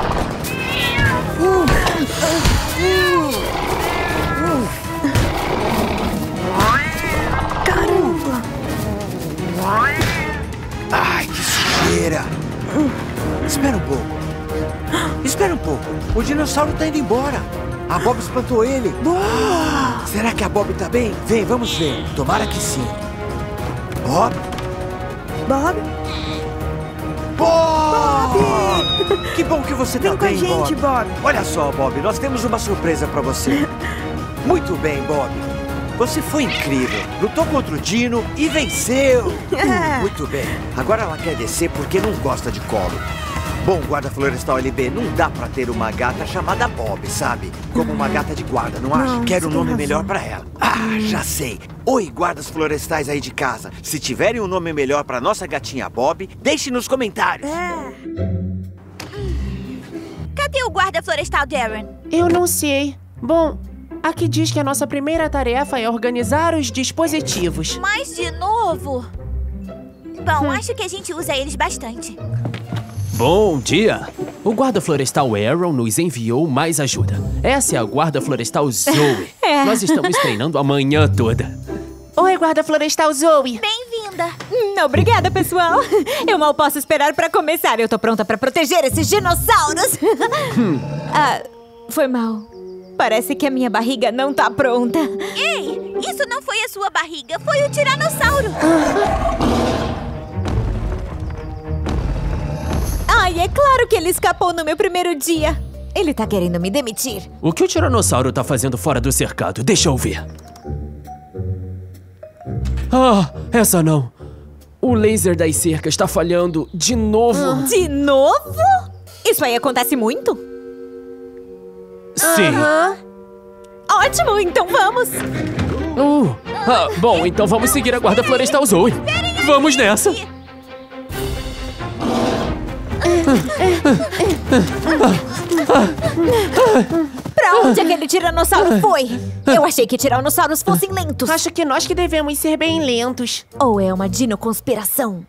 Caramba! Ai, que sujeira! Espera um pouco. O dinossauro tá indo embora. A Bob espantou ele. Boa! Será que a Bob tá bem? Vem, vamos ver. Tomara que sim. Bob? Bob? Bob! Que bom que você tá Vem com a bem, gente, Bob. Olha só, Bob, nós temos uma surpresa pra você. Muito bem, Bob. Você foi incrível. Lutou contra o Dino e venceu. Muito bem. Agora ela quer descer porque não gosta de colo. Bom, guarda florestal LB, não dá pra ter uma gata chamada Bob, sabe? Como uma gata de guarda, não acha? Quero um nome melhor pra ela. Ah, já sei. Oi, guardas florestais aí de casa. Se tiverem um nome melhor pra nossa gatinha Bob, deixe nos comentários. Cadê o guarda florestal, Darren? Eu não sei. Bom, aqui diz que a nossa primeira tarefa é organizar os dispositivos. Mas de novo? Bom, acho que a gente usa eles bastante. Bom dia! O guarda florestal Aaron nos enviou mais ajuda. Essa é a guarda florestal Zoe. Nós estamos treinando a manhã toda. Oi, guarda florestal Zoe. Bem-vinda. Obrigada, pessoal. Eu mal posso esperar pra começar. Eu tô pronta pra proteger esses dinossauros. Foi mal. Parece que a minha barriga não tá pronta. Ei, isso não foi a sua barriga, foi o tiranossauro. Ai, é claro que ele escapou no meu primeiro dia. Ele tá querendo me demitir. O que o tiranossauro tá fazendo fora do cercado? Deixa eu ver. Ah, essa não. O laser das cercas tá falhando de novo. De novo? Isso aí acontece muito? Sim. Ótimo, então vamos. Bom, então vamos seguir a guarda florestal Zoe. Vamos nessa. Pra onde aquele tiranossauro foi? Eu achei que tiranossauros fossem lentos. Acho que nós que devemos ser bem lentos. Ou é uma dinoconspiração?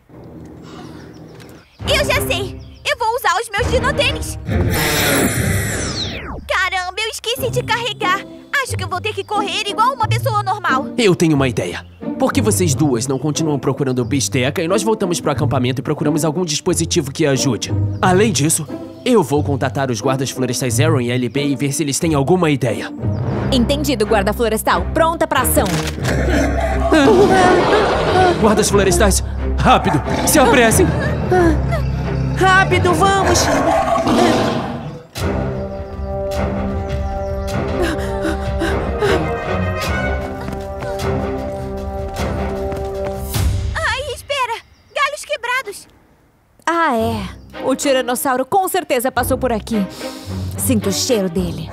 Eu já sei. Eu vou usar os meus dinotênis. Caramba, eu esqueci de carregar. Acho acho que eu vou ter que correr igual uma pessoa normal. Eu tenho uma ideia. Por que vocês duas não continuam procurando bisteca e nós voltamos pro acampamento e procuramos algum dispositivo que ajude? Além disso, eu vou contatar os guardas florestais Aaron e LB e ver se eles têm alguma ideia. Entendido, guarda florestal. Pronta pra ação. Guardas florestais, rápido, se apressem. Rápido, vamos! Ai, espera! Galhos quebrados! Ah, é. O tiranossauro com certeza passou por aqui. Sinto o cheiro dele.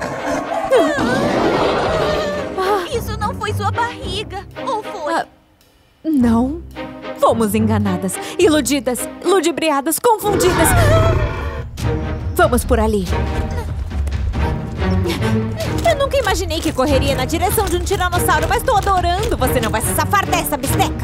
Isso não foi sua barriga, ou foi? Não. Fomos enganadas, iludidas, ludibriadas, confundidas. Vamos por ali. Eu nunca imaginei que correria na direção de um tiranossauro, mas tô adorando. Você não vai se safar dessa bisteca.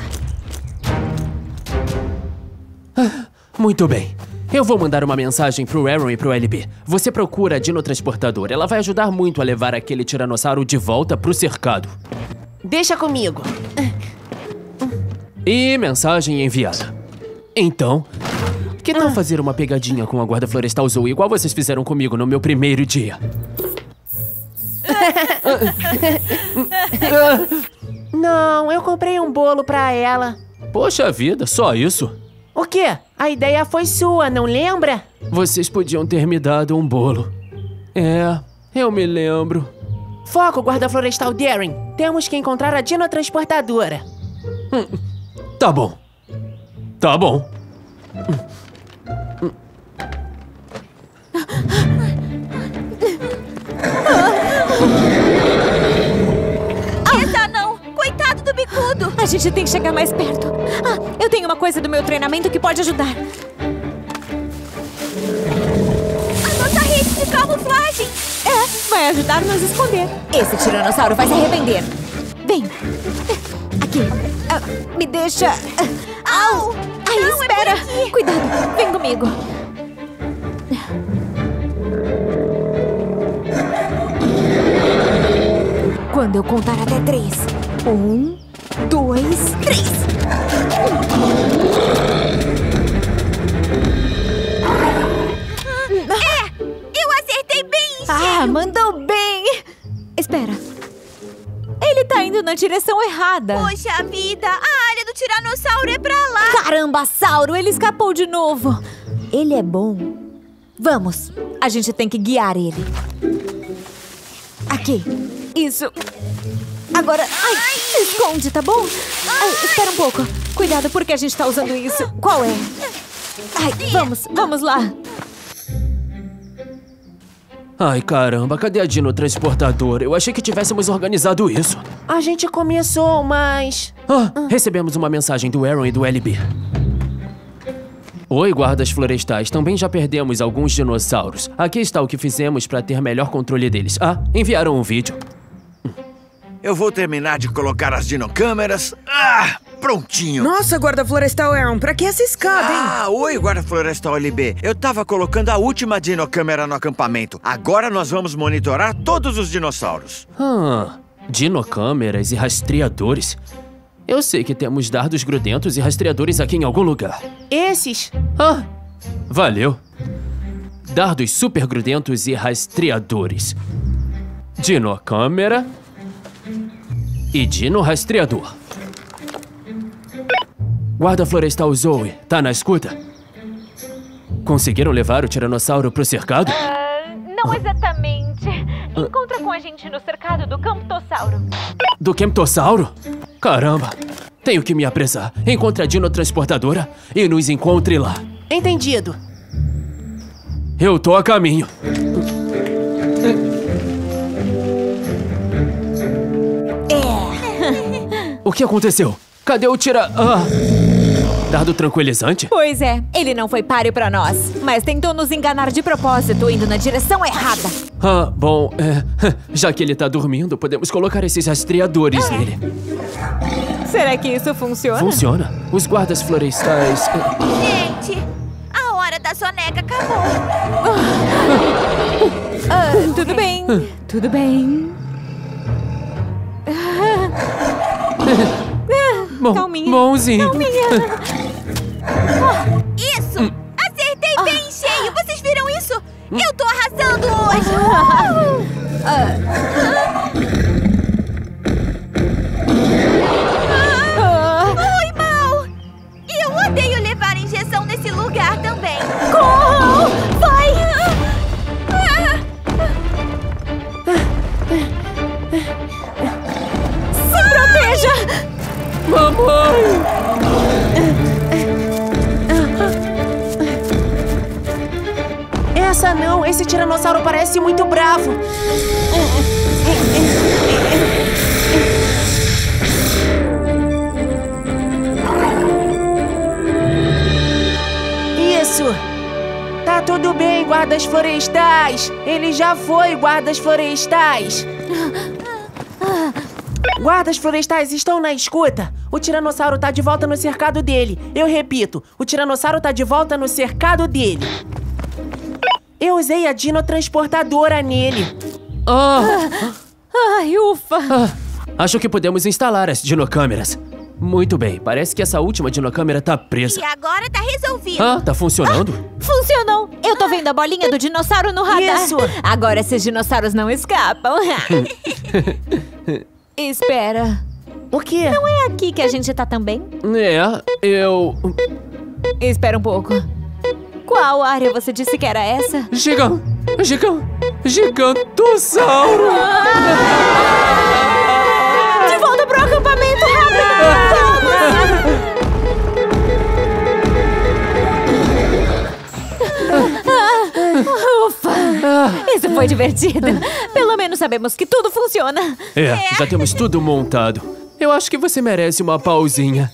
Muito bem. Eu vou mandar uma mensagem pro Aaron e pro LB. Você procura a dinotransportadora. Ela vai ajudar muito a levar aquele tiranossauro de volta pro cercado. Deixa comigo. E mensagem enviada. Então, que tal fazer uma pegadinha com a guarda florestal Zoe igual vocês fizeram comigo no meu primeiro dia? Não, eu comprei um bolo pra ela. Poxa vida, só isso? O quê? A ideia foi sua, não lembra? Vocês podiam ter me dado um bolo. É, eu me lembro. Foco, guarda florestal Darren. Temos que encontrar a dinotransportadora. Tá bom. Tá bom. Essa não! Coitado do bicudo! A gente tem que chegar mais perto. Eu tenho uma coisa do meu treinamento que pode ajudar. A nossa rede de camuflagem! Vai ajudar a nos esconder. Esse tiranossauro vai se arrepender. Vem. Aqui. Me deixa... Au! Ai, não, espera! É cuidado, vem comigo. Quando eu contar até 3. 1, 2, 3. Eu acertei bem em cheio. Mandou bem! Espera. Ele tá indo na direção errada. Poxa vida, a área do tiranossauro é pra lá. Caramba, Sauro, ele escapou de novo. Ele é bom. Vamos, a gente tem que guiar ele. Aqui, isso. Agora, se esconde, tá bom? Espera um pouco. Cuidado porque a gente tá usando isso. Qual é? Vamos lá. Ai, caramba, cadê a dinotransportadora? Eu achei que tivéssemos organizado isso. A gente começou, mas... Recebemos uma mensagem do Aaron e do LB. Oi, guardas florestais. Também já perdemos alguns dinossauros. Aqui está o que fizemos para ter melhor controle deles. Enviaram um vídeo. Eu vou terminar de colocar as dinocâmeras. Prontinho. Nossa, guarda florestal Aaron, pra que essa escada, hein? Oi, guarda florestal LB. Eu tava colocando a última dinocâmera no acampamento. Agora nós vamos monitorar todos os dinossauros. Dinocâmeras e rastreadores. Eu sei que temos dardos grudentos e rastreadores aqui em algum lugar. Esses? Valeu. Dardos super grudentos e rastreadores. Dinocâmera e dino-rastreador. Guarda florestal Zoe, tá na escuta? Conseguiram levar o tiranossauro pro cercado? Não exatamente. Encontra com a gente no cercado do Camptossauro. Do Camptossauro? Caramba, tenho que me apressar. Encontre a dinotransportadora e nos encontre lá. Entendido. Eu tô a caminho. O que aconteceu? Cadê o dardo tranquilizante? Pois é, ele não foi páreo pra nós, mas tentou nos enganar de propósito, indo na direção errada. Bom, já que ele tá dormindo, podemos colocar esses rastreadores nele. Será que isso funciona? Funciona. Os guardas florestais... Gente, a hora da soneca acabou. Tudo bem, tudo bem. Calminha. Bonzinho. Calminha. Isso! Acertei bem em cheio! Vocês viram isso? Eu tô arrasando hoje! Oi, Mal! E eu odeio levar injeção nesse lugar também! Corram! Vai! Se proteja! Mamãe! Essa não, esse tiranossauro parece muito bravo. Isso. Tá tudo bem, guardas florestais. Ele já foi, guardas florestais. Guardas florestais estão na escuta. O tiranossauro tá de volta no cercado dele. Eu repito, o tiranossauro tá de volta no cercado dele. Eu usei a dinotransportadora nele. Ai, ufa. Acho que podemos instalar as dinocâmeras. Muito bem, parece que essa última dinocâmera tá presa. E agora tá resolvido! Tá funcionando? Funcionou! Eu tô vendo a bolinha do dinossauro no radar. Isso! Agora esses dinossauros não escapam. Espera. O quê? Não é aqui que a gente tá também? Eu... Espera um pouco. Qual área você disse que era essa? Gigantossauro! De volta pro acampamento, rápido! Ufa! Isso foi divertido. Pelo menos sabemos que tudo funciona. Já temos tudo montado. Eu acho que você merece uma pausinha.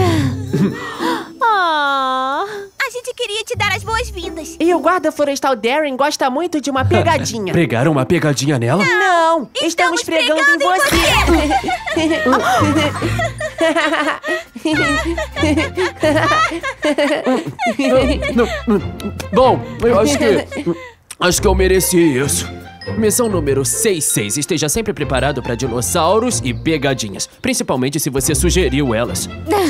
A gente queria te dar as boas-vindas. E o guarda florestal Darren gosta muito de uma pegadinha. Pregaram uma pegadinha nela? Não, estamos pregando em você. Bom, eu acho que eu mereci isso. Missão número 66. Esteja sempre preparado para dinossauros e pegadinhas. Principalmente se você sugeriu elas.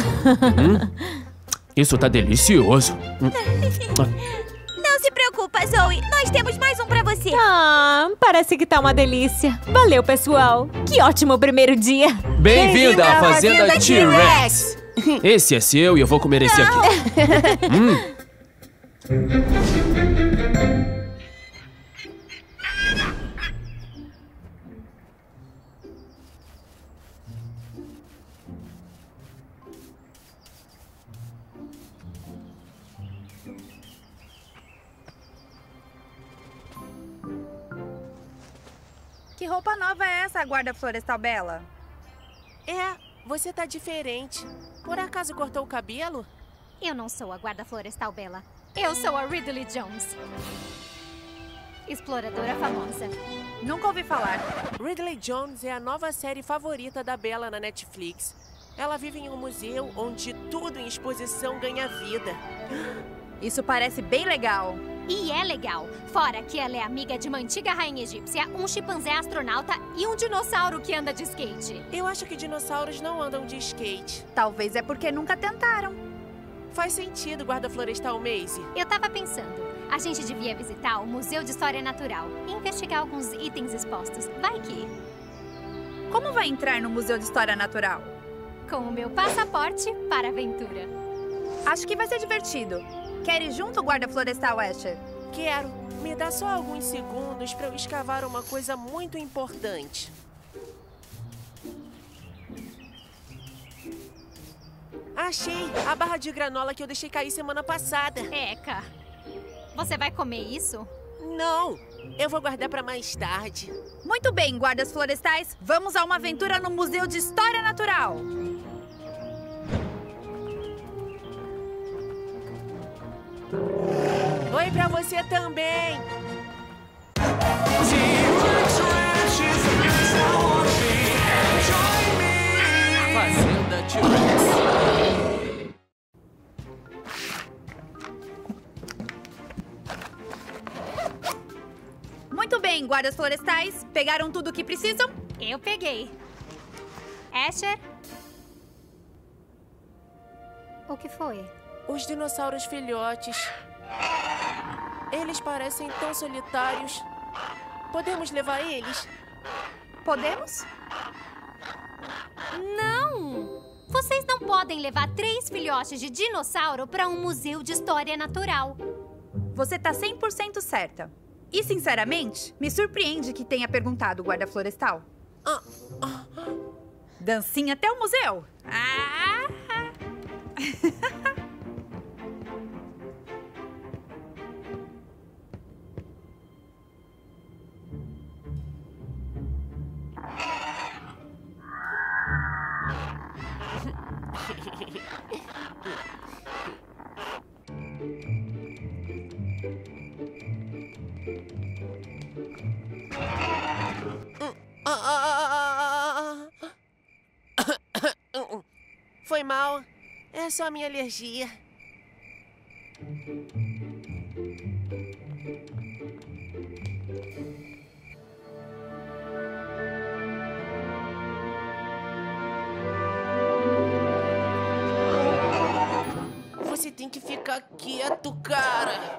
Isso tá delicioso. Não se preocupa, Zoe. Nós temos mais um pra você. Parece que tá uma delícia. Valeu, pessoal. Que ótimo primeiro dia. Bem-vinda à Fazenda T-Rex. Esse é seu e eu vou comer esse aqui. Que roupa nova é essa, guarda florestal Bela? Você tá diferente. Por acaso cortou o cabelo? Eu não sou a guarda florestal Bela. Eu sou a Ridley Jones. Exploradora famosa. Nunca ouvi falar. Ridley Jones é a nova série favorita da Bella na Netflix. Ela vive em um museu onde tudo em exposição ganha vida. Isso parece bem legal. E é legal. Fora que ela é amiga de uma antiga rainha egípcia, um chimpanzé astronauta e um dinossauro que anda de skate. Eu acho que dinossauros não andam de skate. Talvez é porque nunca tentaram. Faz sentido, guarda florestal Maisie. Eu tava pensando, a gente devia visitar o Museu de História Natural e investigar alguns itens expostos. Vai que... Como vai entrar no Museu de História Natural? Com o meu passaporte para a aventura. Acho que vai ser divertido. Quer ir junto, guarda florestal Asher? Quero. Me dá só alguns segundos para eu escavar uma coisa muito importante. Achei a barra de granola que eu deixei cair semana passada. Eca, você vai comer isso? Não, eu vou guardar para mais tarde. Muito bem, guardas florestais. Vamos a uma aventura no Museu de História Natural. Oi pra você também. Fazenda T-Rex. Muito bem, guardas florestais. Pegaram tudo o que precisam? Eu peguei. Asher, O que foi? Os dinossauros filhotes. Eles parecem tão solitários. Podemos levar eles? Podemos? Não! Vocês não podem levar 3 filhotes de dinossauro para um museu de história natural. Você tá 100% certa. E, sinceramente, me surpreende que tenha perguntado o guarda florestal. Dancinha até o museu? Foi mal. É só minha alergia. Você tem que ficar quieto, cara.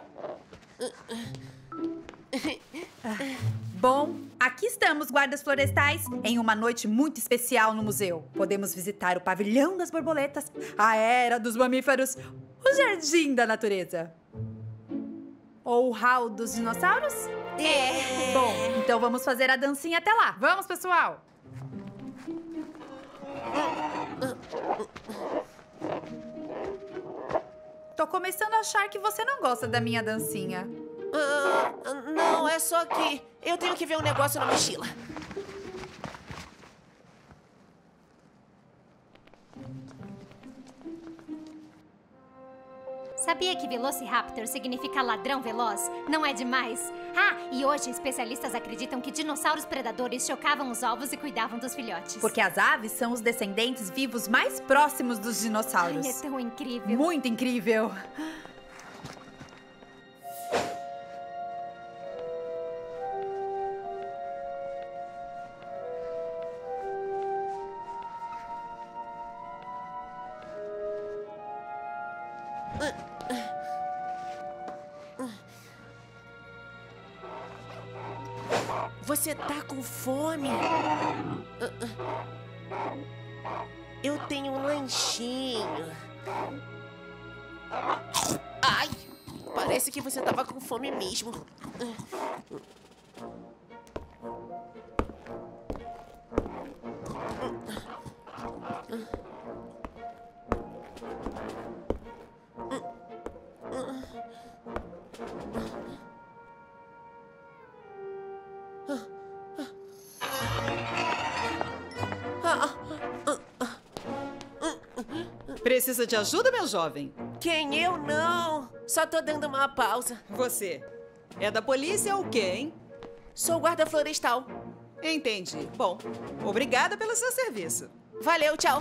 Bom, aqui estamos, guardas florestais, em uma noite muito especial no museu. Podemos visitar o Pavilhão das Borboletas, a Era dos Mamíferos, o Jardim da Natureza. Ou o Hall dos Dinossauros? Bom, então vamos fazer a dancinha até lá. Vamos, pessoal! Tô começando a achar que você não gosta da minha dancinha. Não, é só que eu tenho que ver um negócio na mochila. Sabia que Velociraptor significa ladrão veloz? Não é demais? Ah, e hoje especialistas acreditam que dinossauros predadores chocavam os ovos e cuidavam dos filhotes. Porque as aves são os descendentes vivos mais próximos dos dinossauros. Ai, é tão incrível. Muito incrível. Você tá com fome? Eu tenho um lanchinho. Ai! Parece que você tava com fome mesmo. Precisa de ajuda, meu jovem? Quem? Eu não. Só tô dando uma pausa. Você é da polícia ou o quê, hein? Sou guarda florestal. Entendi. Bom, obrigada pelo seu serviço. Valeu, tchau.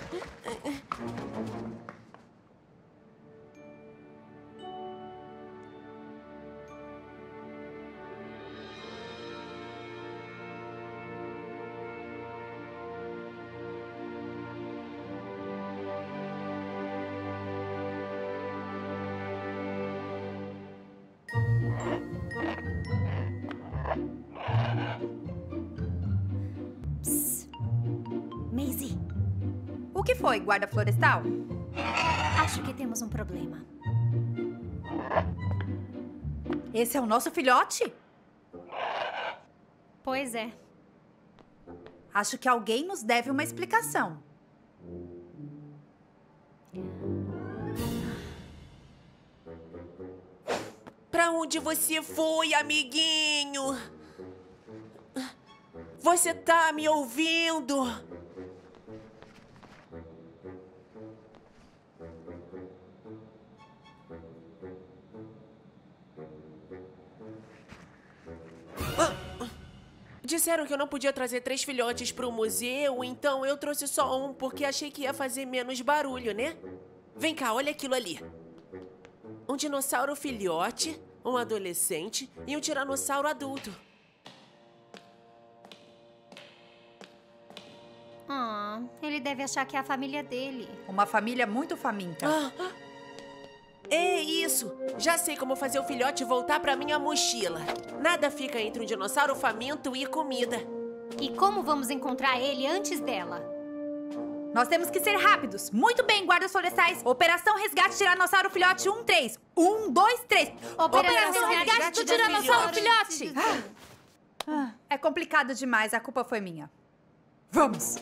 Maisie. O que foi, guarda florestal? Acho que temos um problema. Esse é o nosso filhote? Pois é. Acho que alguém nos deve uma explicação. Pra onde você foi, amiguinho? Você tá me ouvindo? Disseram que eu não podia trazer 3 filhotes pro museu, então eu trouxe só um, porque achei que ia fazer menos barulho, né? Vem cá, olha aquilo ali. Um dinossauro filhote, um adolescente e um tiranossauro adulto. Ele deve achar que é a família dele. Uma família muito faminta. É isso! Já sei como fazer o filhote voltar pra minha mochila. Nada fica entre um dinossauro faminto e comida. E como vamos encontrar ele antes dela? Nós temos que ser rápidos. Muito bem, guardas florestais. Operação Resgate Tiranossauro Filhote 1-3. 1, 2, 3. Operação Resgate do Tiranossauro Filhote. É complicado demais. A culpa foi minha. Vamos.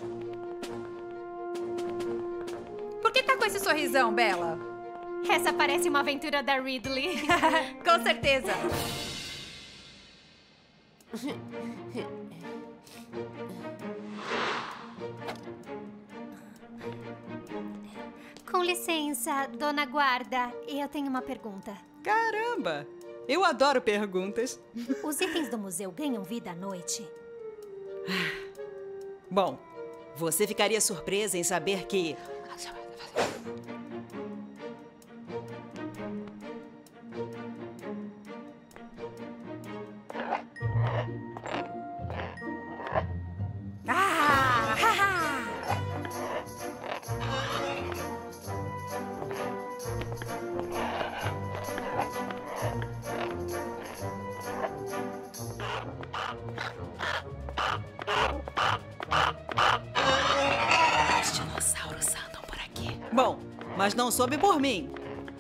Por que tá com esse sorrisão, Bela? Essa parece uma aventura da Ridley. Com certeza. Com licença, dona guarda, eu tenho uma pergunta. Caramba! Eu adoro perguntas. Os itens do museu ganham vida à noite? Bom, você ficaria surpresa em saber que... Os dinossauros andam por aqui. Bom, mas não soube por mim.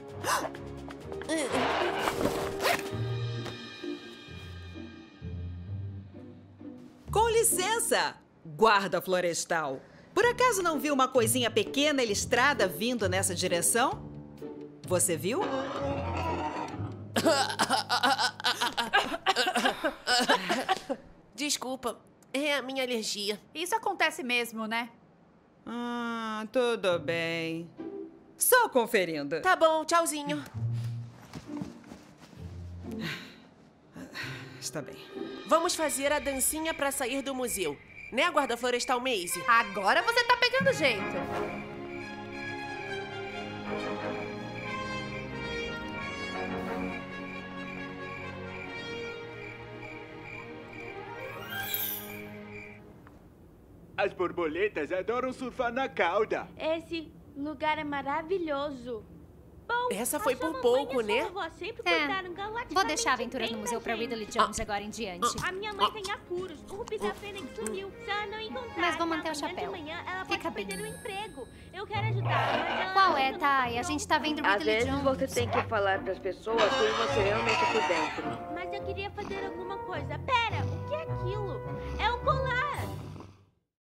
Com licença, guarda florestal. Por acaso não viu uma coisinha pequena e listrada vindo nessa direção? Você viu? Desculpa, é a minha alergia. Isso acontece mesmo, né? Tudo bem. Só conferindo. Tá bom, tchauzinho. Está bem. Vamos fazer a dancinha pra sair do museu. Né, guarda florestal Maisie? Agora você tá pegando jeito. As borboletas adoram surfar na cauda. Esse lugar é maravilhoso. Bom, essa foi por pouco, né? Vou deixar a aventura no museu pra Ridley Jones de agora em diante. A minha mãe tem apuros. O Rupi da Fênix sumiu. Se ela não encontrar, Mas vou manter o chapéu. Ela Fica pode bem. perder o emprego. Eu quero ajudar, mas ela... Qual é, Thay? A gente tá vendo Às Ridley vezes Jones. você tem que falar pras pessoas quem você realmente por dentro. Mas eu queria fazer alguma coisa. Pera, o que é aquilo?